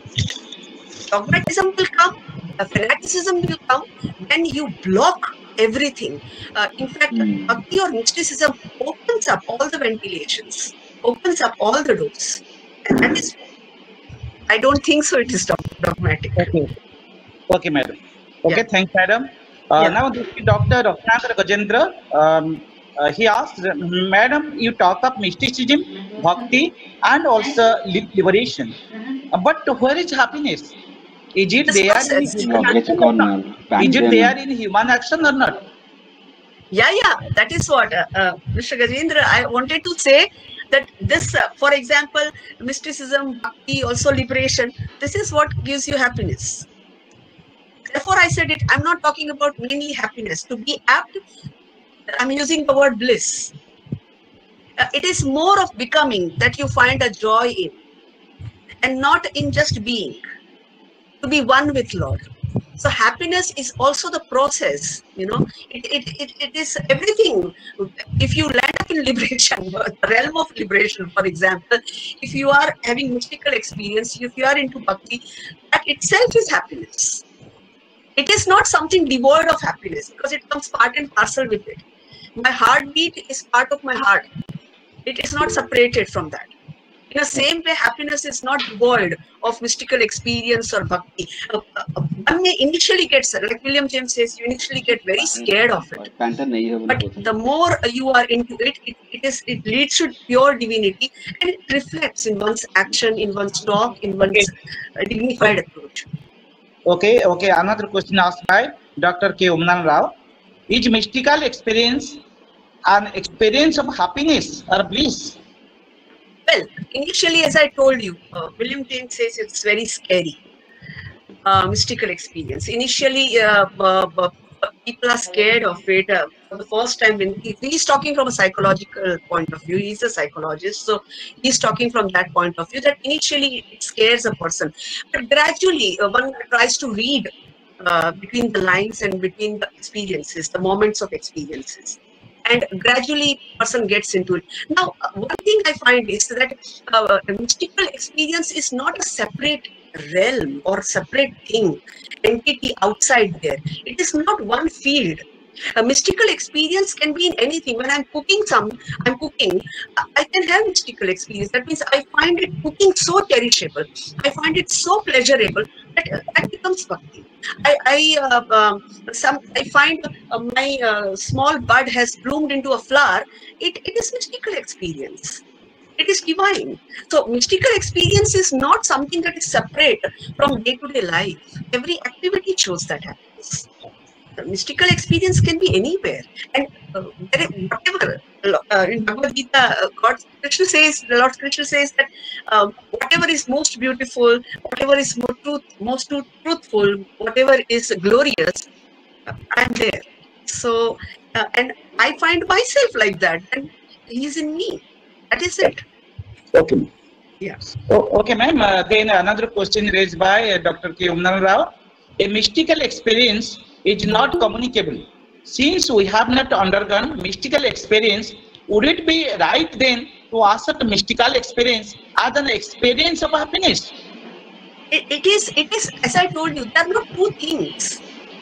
Speaker 2: Dogmatism will come, uh, fanaticism will come, when you block everything. Uh, in fact,
Speaker 5: Hmm.
Speaker 2: bhakti or mysticism opens up all the ventilations, opens up all the doors. And that is, I don't think so it is dogmatic.
Speaker 1: Okay, okay, madam. Okay,
Speaker 2: Yeah.
Speaker 1: thanks, madam. Uh,
Speaker 2: Yeah.
Speaker 1: now, this is Doctor Ratnakar Gajendra. Um, uh, he asked, madam, you talk of mysticism, bhakti, and also li liberation. Uh, but where is happiness? Is it
Speaker 2: This
Speaker 1: there in
Speaker 2: process.
Speaker 1: human
Speaker 5: Obvious
Speaker 1: action or not?
Speaker 5: corner.
Speaker 1: Is it there
Speaker 5: Pantheon.
Speaker 1: in human action or not?
Speaker 2: Yeah, yeah, that is what, uh, uh, Mister Gajendra, I wanted to say that this, uh, for example, mysticism, bhakti, also liberation, this is what gives you happiness. Therefore, I said it, I'm not talking about mainly happiness. To be apt, I'm using the word bliss. Uh, it is more of becoming that you find a joy in, and not in just being, to be one with Lord. So happiness is also the process, you know, it, it, it, it is everything. If you land up in liberation, the realm of liberation, for example, if you are having mystical experience, if you are into bhakti, that itself is happiness. It is not something devoid of happiness because it comes part and parcel with it. My heartbeat is part of my heart. It is not separated from that. In the same way, happiness is not devoid of mystical experience or bhakti. Uh, uh, one may initially get, like William James says, you initially get very scared of it.
Speaker 5: Pantheon nahi hai
Speaker 2: But
Speaker 5: bole
Speaker 2: the more you are into it, it, it is it leads to pure divinity, and it reflects in one's action, in one's talk, in one's
Speaker 1: Okay.
Speaker 2: uh, dignified approach.
Speaker 1: Okay, okay. Another question asked by Doctor K. Omnan Rao. Is mystical experience an experience of happiness or bliss?
Speaker 2: Well, initially, as I told you, uh, William James says it's very scary. uh, mystical experience. Initially, uh, uh, uh, people are scared of it. Uh, for the first time, when he, he's talking from a psychological point of view, he's a psychologist, so he's talking from that point of view that initially it scares a person. But gradually, uh, one tries to read uh, between the lines and between the experiences, the moments of experiences. And gradually, person gets into it. Now, uh, one thing I find is that uh, a mystical experience is not a separate realm or separate thing, entity outside there. It is not one field. A mystical experience can be in anything. When I'm cooking some, I'm cooking, I can have mystical experience. That means I find it cooking so cherishable. I find it so pleasurable that uh, that becomes bhakti. I I uh, um, some I find uh, my uh, small bud has bloomed into a flower. It it is mystical experience. It is divine. So mystical experience is not something that is separate from day-to-day life. Every activity shows that happens. The mystical experience can be anywhere, and uh, whatever uh, in Bhagavad Gita, uh, God Krishna says, the Lord Krishna says that um, whatever is most beautiful, whatever is more truth, most truth, truthful, whatever is glorious, uh, I'm there. So, uh, and I find myself like that, and He is in me. That is it.
Speaker 1: Okay.
Speaker 2: Yes.
Speaker 1: Oh, okay, ma'am. Uh, then another question raised by uh, Doctor K. Umnan Rao. A mystical experience is not communicable. Since we have not undergone mystical experience, would it be right then to accept mystical experience as an experience of happiness?
Speaker 2: It, it is, it is, as I told you, there are not two things.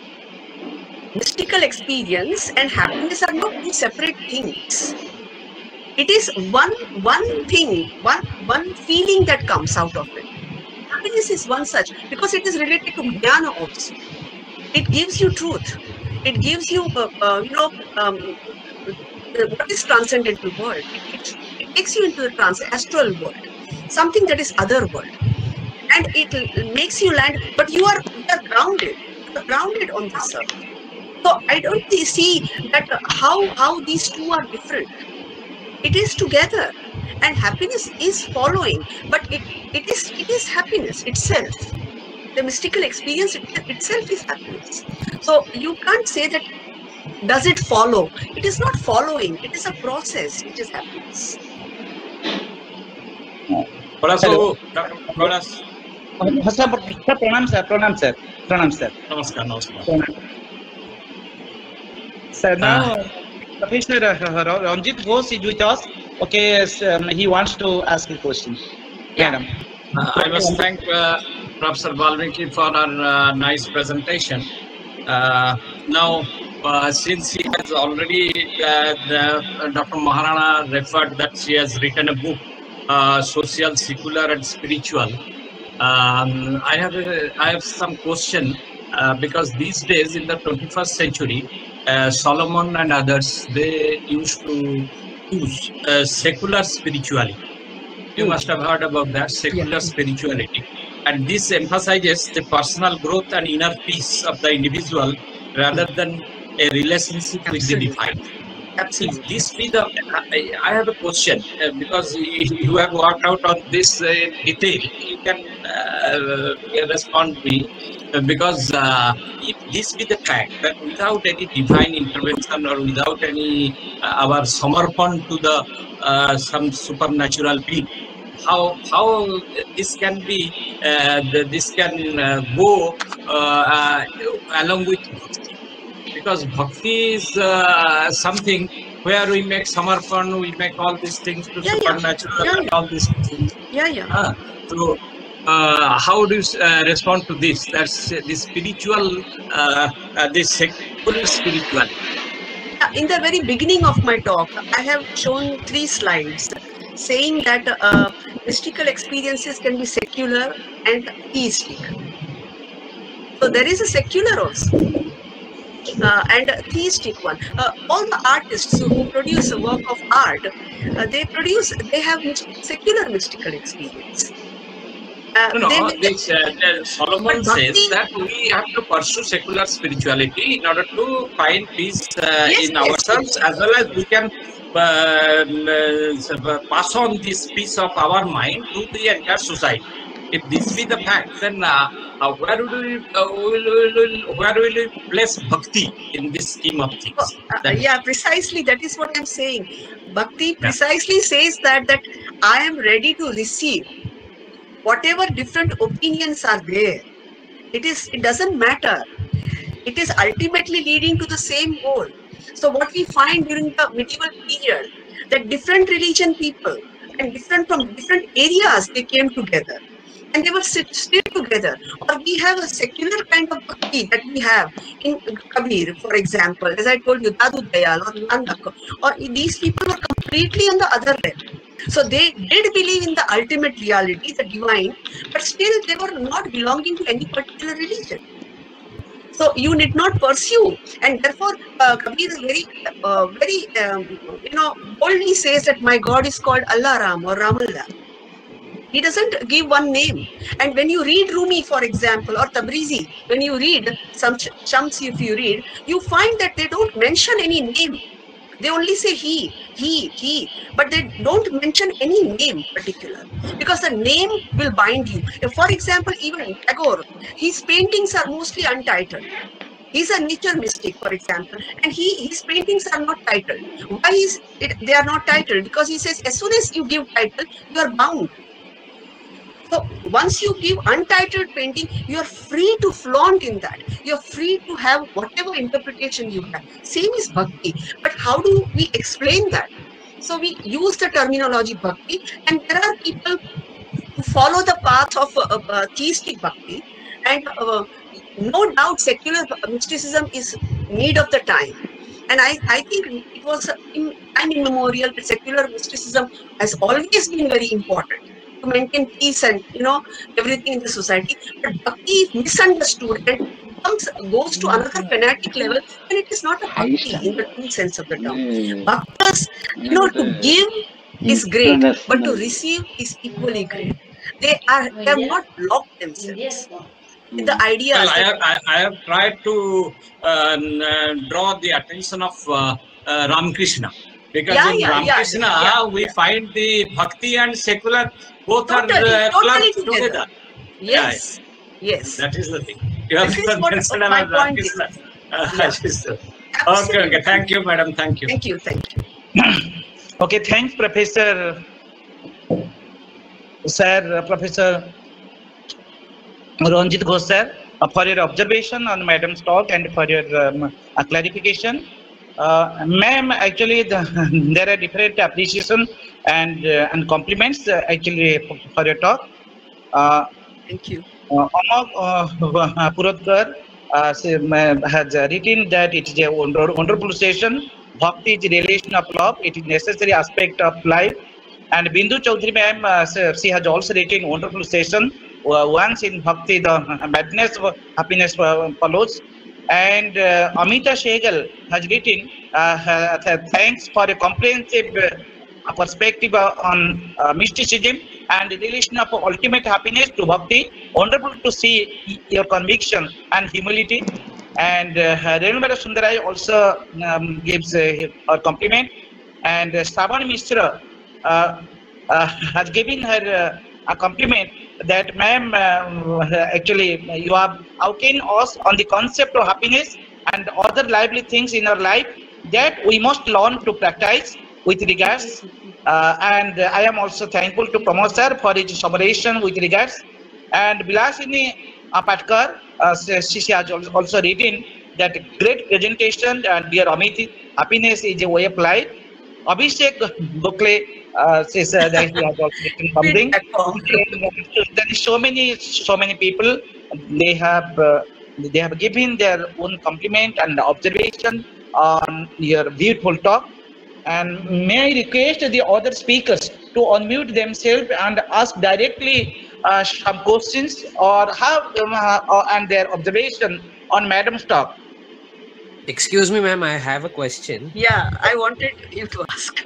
Speaker 2: Mystical experience and happiness are not two separate things. It is one one thing, one one feeling that comes out of it. Happiness is one such, because it is related to jnana also. It gives you truth. It gives you, uh, uh, you know, um, what is transcendental world. It, it, it takes you into the trans astral world, something that is other world, and it makes you land. But you are, you are grounded. You are grounded on this earth. So I don't see that uh, how how these two are different. It is together, and happiness is following, but it, it is it is happiness itself. The mystical experience it, itself is happiness. So you can't say that, does it follow? It is not following. It is a process which is happiness.
Speaker 6: Hello. Sir,
Speaker 1: Pranam sir, Pranam sir, Pranam sir.
Speaker 6: Namaskar, namaskar.
Speaker 1: Sir, now uh, Professor Ranjit Ghosh is with us. Okay, so, um, he wants to ask a question.
Speaker 2: Yeah.
Speaker 1: Madam.
Speaker 6: Uh, I must thank uh, Professor Valmiki for our uh, nice presentation. Uh, now, uh, since he has already, uh, the, uh, Doctor Maharana referred that she has written a book, uh, Social, Secular and Spiritual. Um, I have a, I have some question uh, because these days in the twenty-first century, uh, Solomon and others, they used to use uh, secular spirituality. You must have heard about that, secular yeah. spirituality. And this emphasizes the personal growth and inner peace of the individual rather than a relationship Absolutely. with the divine.
Speaker 2: Absolutely.
Speaker 6: If this be the, I, I have a question uh, because you have worked out on this uh, in detail. You can uh, respond me uh, because uh, if this be the fact that without any divine intervention or without any uh, our samarpan to the uh, some supernatural being, how how this can be uh, the, this can uh, go uh, uh, along with bhakti, because bhakti is uh, something where we make samarpan, we make all these things to
Speaker 2: yeah,
Speaker 6: supernatural
Speaker 2: yeah.
Speaker 6: and all these things.
Speaker 2: Yeah, yeah.
Speaker 6: Uh, so uh, how do you uh, respond to this? That's uh, the spiritual, uh, uh, this secular spirituality.
Speaker 2: In the very beginning of my talk, I have shown three slides saying that uh, mystical experiences can be secular and theistic. So there is a secular also uh, and a theistic one. Uh, all the artists who produce a work of art, uh, they produce, they have secular mystical experience. Uh,
Speaker 6: no, no,
Speaker 2: they,
Speaker 6: this, uh, Solomon says that we have to pursue secular spirituality in order to find peace uh, yes, in yes, ourselves, yes. as well as we can uh, uh, pass on this piece of our mind to the entire society. if this be the fact, then uh, uh, where will we, uh, will, will, will, where will we place bhakti in this scheme of things?
Speaker 2: Uh,
Speaker 6: That-
Speaker 2: yeah, precisely. That is what I'm saying. Bhakti
Speaker 6: Yeah.
Speaker 2: precisely says that that I am ready to receive whatever different opinions are there. It is. It doesn't matter. It is ultimately leading to the same goal. So what we find during the medieval period, that different religion people and different from different areas, they came together and they were sit, still together. Or we have a secular kind of bhakti that we have in Kabir, for example, as I told you, Dadu Dayal or Nanak, or these people were completely on the other level. So they did believe in the ultimate reality, the divine, but still they were not belonging to any particular religion. So you need not pursue, and therefore uh, Kabir is very, uh, very, um, you know, boldly says that my God is called Allah Ram or Ramullah. He doesn't give one name. And when you read Rumi, for example, or Tabrizi, when you read some Shams, if you read, you find that they don't mention any name. They only say he, he, he, but they don't mention any name particular, because the name will bind you. For example, even Tagore, his paintings are mostly untitled. He's a nature mystic, for example, and he his paintings are not titled. Why is it they are not titled? Because he says as soon as you give title, you are bound. So once you give untitled painting, you are free to flaunt in that. You are free to have whatever interpretation you have. Same is bhakti. But how do we explain that? So we use the terminology bhakti, and there are people who follow the path of uh, uh, theistic bhakti, and uh, no doubt secular mysticism is need of the time. And I, I think it was in time immemorial that secular mysticism has always been very important to maintain peace and, you know, everything in the society. But bhakti is misunderstood and comes, goes to another fanatic level, and it is not a bhakti in the true sense of the term. Bhaktas, you know, to give is great, but to receive is equally great. They are they have not locked themselves with the ideas.
Speaker 6: Well, I
Speaker 2: that-
Speaker 6: have, I, I have tried to uh, n- uh, draw the attention of uh, uh, Ramakrishna, because
Speaker 2: Yeah,
Speaker 6: in
Speaker 2: yeah, yeah,
Speaker 6: Ramakrishna
Speaker 2: yeah,
Speaker 6: we
Speaker 2: yeah.
Speaker 6: find the bhakti and secular both
Speaker 2: Totally,
Speaker 6: are uh,
Speaker 2: totally
Speaker 6: clubbed
Speaker 2: together.
Speaker 6: together.
Speaker 2: Yes, yes.
Speaker 6: That is the thing. You have
Speaker 2: This is what
Speaker 6: mentioned
Speaker 2: my
Speaker 6: about
Speaker 2: point is.
Speaker 6: Ramakrishna. Uh,
Speaker 2: Yeah.
Speaker 6: just, uh, okay,
Speaker 2: Absolutely.
Speaker 6: okay. Thank you, madam. Thank you.
Speaker 2: Thank you, thank you.
Speaker 1: Okay, thanks, Professor. Sir, uh, Professor Ranjit Ghosh, sir, uh, for your observation on Madam's talk and for your um, uh, clarification. Uh, Ma'am, actually, the, there are different appreciation and uh, and compliments uh, actually for, for your talk. Uh,
Speaker 2: Thank you.
Speaker 1: uh, Amog uh, Purotkar uh, say, uh, has uh, written that it is a wonder, wonderful session. Bhakti is a relation of love. It is necessary aspect of life. And Bindu Chaudhary ma'am, uh, she has also written wonderful session. Uh, once in Bhakti, the madness of happiness follows. And uh, Amita Shegal has written, uh, uh, thanks for a comprehensive uh, perspective on uh, mysticism and the relation of ultimate happiness to Bhakti. Wonderful to see your conviction and humility. And uh, Renumara Sundarai also um, gives uh, a compliment. And uh, Saban Mishra uh, uh, has given her uh, a compliment that, ma'am, uh, actually you have awakened us on the concept of happiness and other lively things in our life that we must learn to practice with regards. Uh, and uh, I am also thankful to Pramod sir for his summation with regards. And Bilasini Patkar, uh, she she has also written that great presentation, and dear Amit, happiness is a way of life. Abhishek Gokhale uh, says uh, that he has also written something. There is so many, so many people. They have, uh, they have given their own compliment and observation on your beautiful talk. And may I request the other speakers to unmute themselves and ask directly uh, some questions or have um, uh, and their observation on Madam's talk.
Speaker 4: Excuse me, ma'am, I have a question.
Speaker 2: Yeah, I wanted you to ask.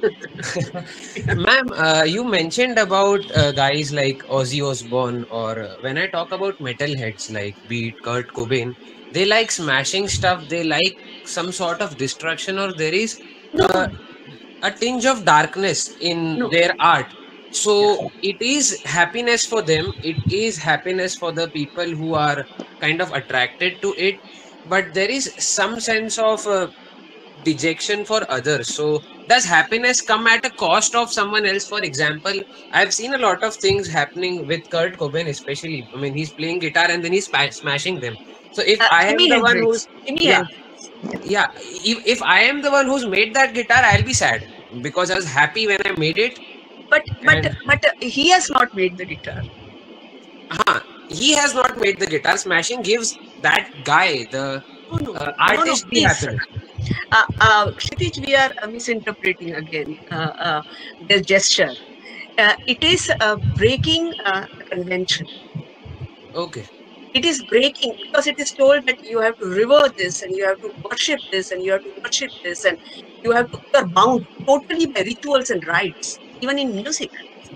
Speaker 4: Ma'am, uh, you mentioned about uh, guys like Ozzy Osbourne, or uh, when I talk about metalheads like Beat, Kurt Cobain, they like smashing stuff, they like some sort of destruction, or there is uh, a tinge of darkness in
Speaker 2: No.
Speaker 4: their art. So it is happiness for them. It is happiness for the people who are kind of attracted to it. But there is some sense of uh, dejection for others. So does happiness come at a cost of someone else? For example, I've seen a lot of things happening with Kurt Cobain, especially. I mean, he's playing guitar and then he's spa- smashing them. So if
Speaker 2: Uh,
Speaker 4: I am
Speaker 2: Jimi
Speaker 4: the one who's
Speaker 2: Hendrix. Jimi
Speaker 4: yeah
Speaker 2: Hendrix.
Speaker 4: yeah if, if I am the one who's made that guitar, I'll be sad because I was happy when I made it.
Speaker 2: But but
Speaker 4: And
Speaker 2: but uh, he has not made the guitar.
Speaker 4: huh, he has not made the guitar. Smashing gives that guy, the
Speaker 2: No, no,
Speaker 4: uh,
Speaker 2: no, no.
Speaker 4: artist, the
Speaker 2: Please,
Speaker 4: happiness.
Speaker 2: uh, uh, Kshitij, we are uh, misinterpreting again uh, uh, the gesture. Uh, it is uh, breaking uh, convention.
Speaker 4: Okay.
Speaker 2: It is breaking because it is told that you have to revere this and you have to worship this and you have to worship this and you have to, you are bound totally by rituals and rites, even in music.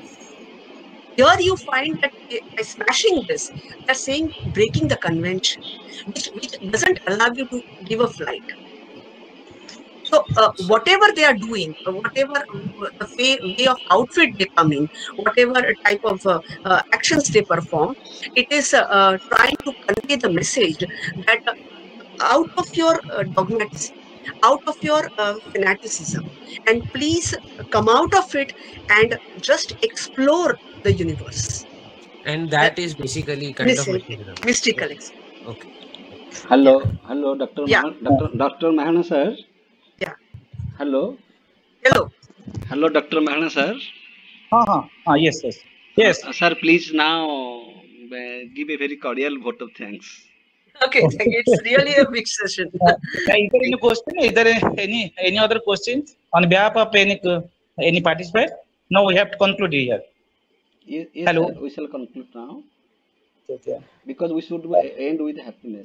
Speaker 2: Here you find that by smashing this, they're saying breaking the convention, which, which doesn't allow you to give a flight. So uh, whatever they are doing, uh, whatever uh, the way, way of outfit they come in, whatever type of uh, uh, actions they perform, it is uh, uh, trying to convey the message that uh, out of your uh, dogmatism, out of your uh, fanaticism, and please come out of it and just explore the universe.
Speaker 4: And that is basically kind of
Speaker 2: Listen,
Speaker 4: mysticism.
Speaker 2: mystical.
Speaker 4: Okay.
Speaker 5: Hello, hello, Doctor
Speaker 2: Yeah.
Speaker 5: Mahan, Doctor Doctor Mahana sir.
Speaker 2: Yeah.
Speaker 5: Hello.
Speaker 2: Hello.
Speaker 5: Hello, Doctor Mahana sir.
Speaker 1: Uh-huh. Uh, yes, yes. Yes.
Speaker 5: Uh, sir, please now uh, give a very cordial vote of thanks.
Speaker 2: Okay, thank you. It's really a big session.
Speaker 1: Uh, is there any question? Is there any any other questions on behalf of any uh, any participant? No, we have to conclude here.
Speaker 5: Yes, yes
Speaker 1: Hello.
Speaker 5: sir, we shall conclude now
Speaker 1: Okay.
Speaker 5: because we should end with happiness.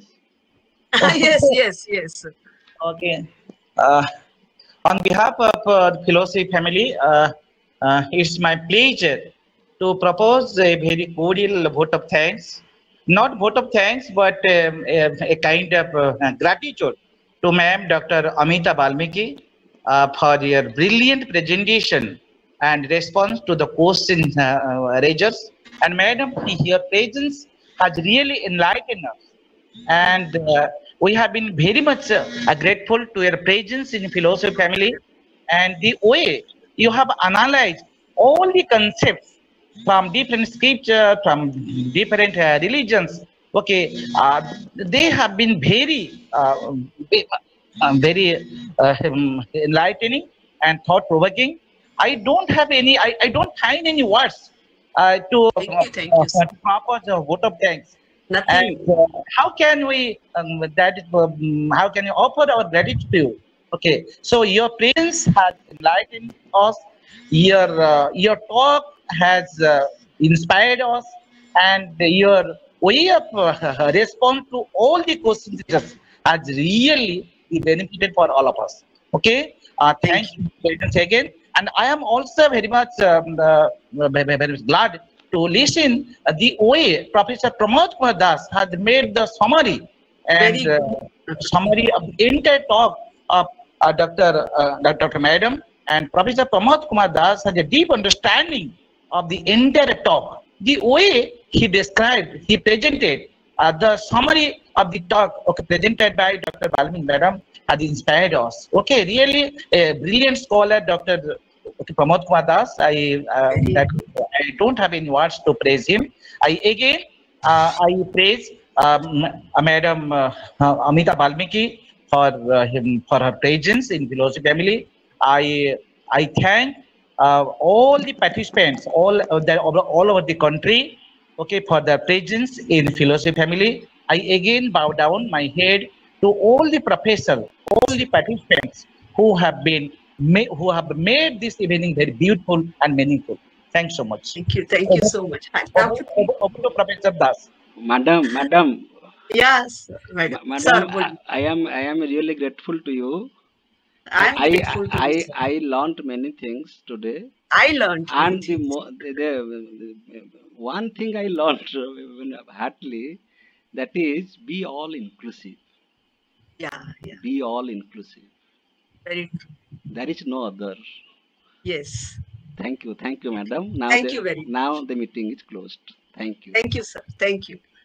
Speaker 2: Yes, yes, yes.
Speaker 1: Okay. Uh, on behalf of uh, the philosophy family, uh, uh, it's my pleasure to propose a very cordial vote of thanks. Not vote of thanks, but um, a, a kind of uh, gratitude to Ma'am Doctor Amita Balmiki uh, for your brilliant presentation and response to the questions uh, uh, raisers. And Madam, your presence has really enlightened us. And uh, we have been very much uh, grateful to your presence in philosophy family and the way you have analyzed all the concepts from different scripture, from different uh, religions. Okay, uh, they have been very, uh, uh, very uh, um, enlightening and thought-provoking. I don't have any, I, I don't find any words uh, to,
Speaker 2: Thank
Speaker 1: uh,
Speaker 2: you, thank you, sir.
Speaker 1: to propose a vote of thanks.
Speaker 2: Nothing.
Speaker 1: And uh, how can we um, that um, how can you offer our gratitude to you? Okay, so your presence has enlightened us. Your uh, your talk has uh, inspired us, and your way of uh, response to all the questions has really benefited for all of us. Okay, uh, thank, thank you very much again, and I am also very much um, uh, very, very glad to listen uh, the way Professor Pramod Kumar Das has made the summary and uh, summary of the entire talk of uh, Doctor Uh, Doctor Madam, and Professor Pramod Kumar Das has a deep understanding of the entire talk. The way he described, he presented uh, the summary of the talk okay, presented by Doctor Balmik Madam has inspired us. Okay, really a brilliant scholar, Doctor Okay, Pramod Kumar Das, I uh, that I don't have any words to praise him. I again uh, I praise um, Madam uh, Amita Balmiki for uh, him for her presence in philosophy family. I I thank uh, all the participants, all of the, all over the country, okay, for their presence in philosophy family. I again bow down my head to all the professors, all the participants who have been May, who have made this evening very beautiful and meaningful. Thanks so much.
Speaker 2: Thank you. Thank you so much.
Speaker 1: Over, over, over to Professor Das.
Speaker 5: Madam, Madam.
Speaker 2: Yes, madam.
Speaker 5: Madam,
Speaker 2: Sir,
Speaker 5: I, I am I am really grateful to you.
Speaker 2: I am
Speaker 5: I
Speaker 2: grateful to
Speaker 5: I,
Speaker 2: you,
Speaker 5: I, I learned many things today.
Speaker 2: I learned
Speaker 5: and the, mo- the, the, the one thing I learned heartily, that is be all inclusive.
Speaker 2: Yeah, yeah.
Speaker 5: Be all inclusive.
Speaker 2: Very true.
Speaker 5: There is no other.
Speaker 2: Yes.
Speaker 5: Thank you. Thank you, madam. Now
Speaker 2: Thank
Speaker 5: the
Speaker 2: you very much.
Speaker 5: now the meeting is closed. Thank you.
Speaker 2: Thank you, sir. Thank you.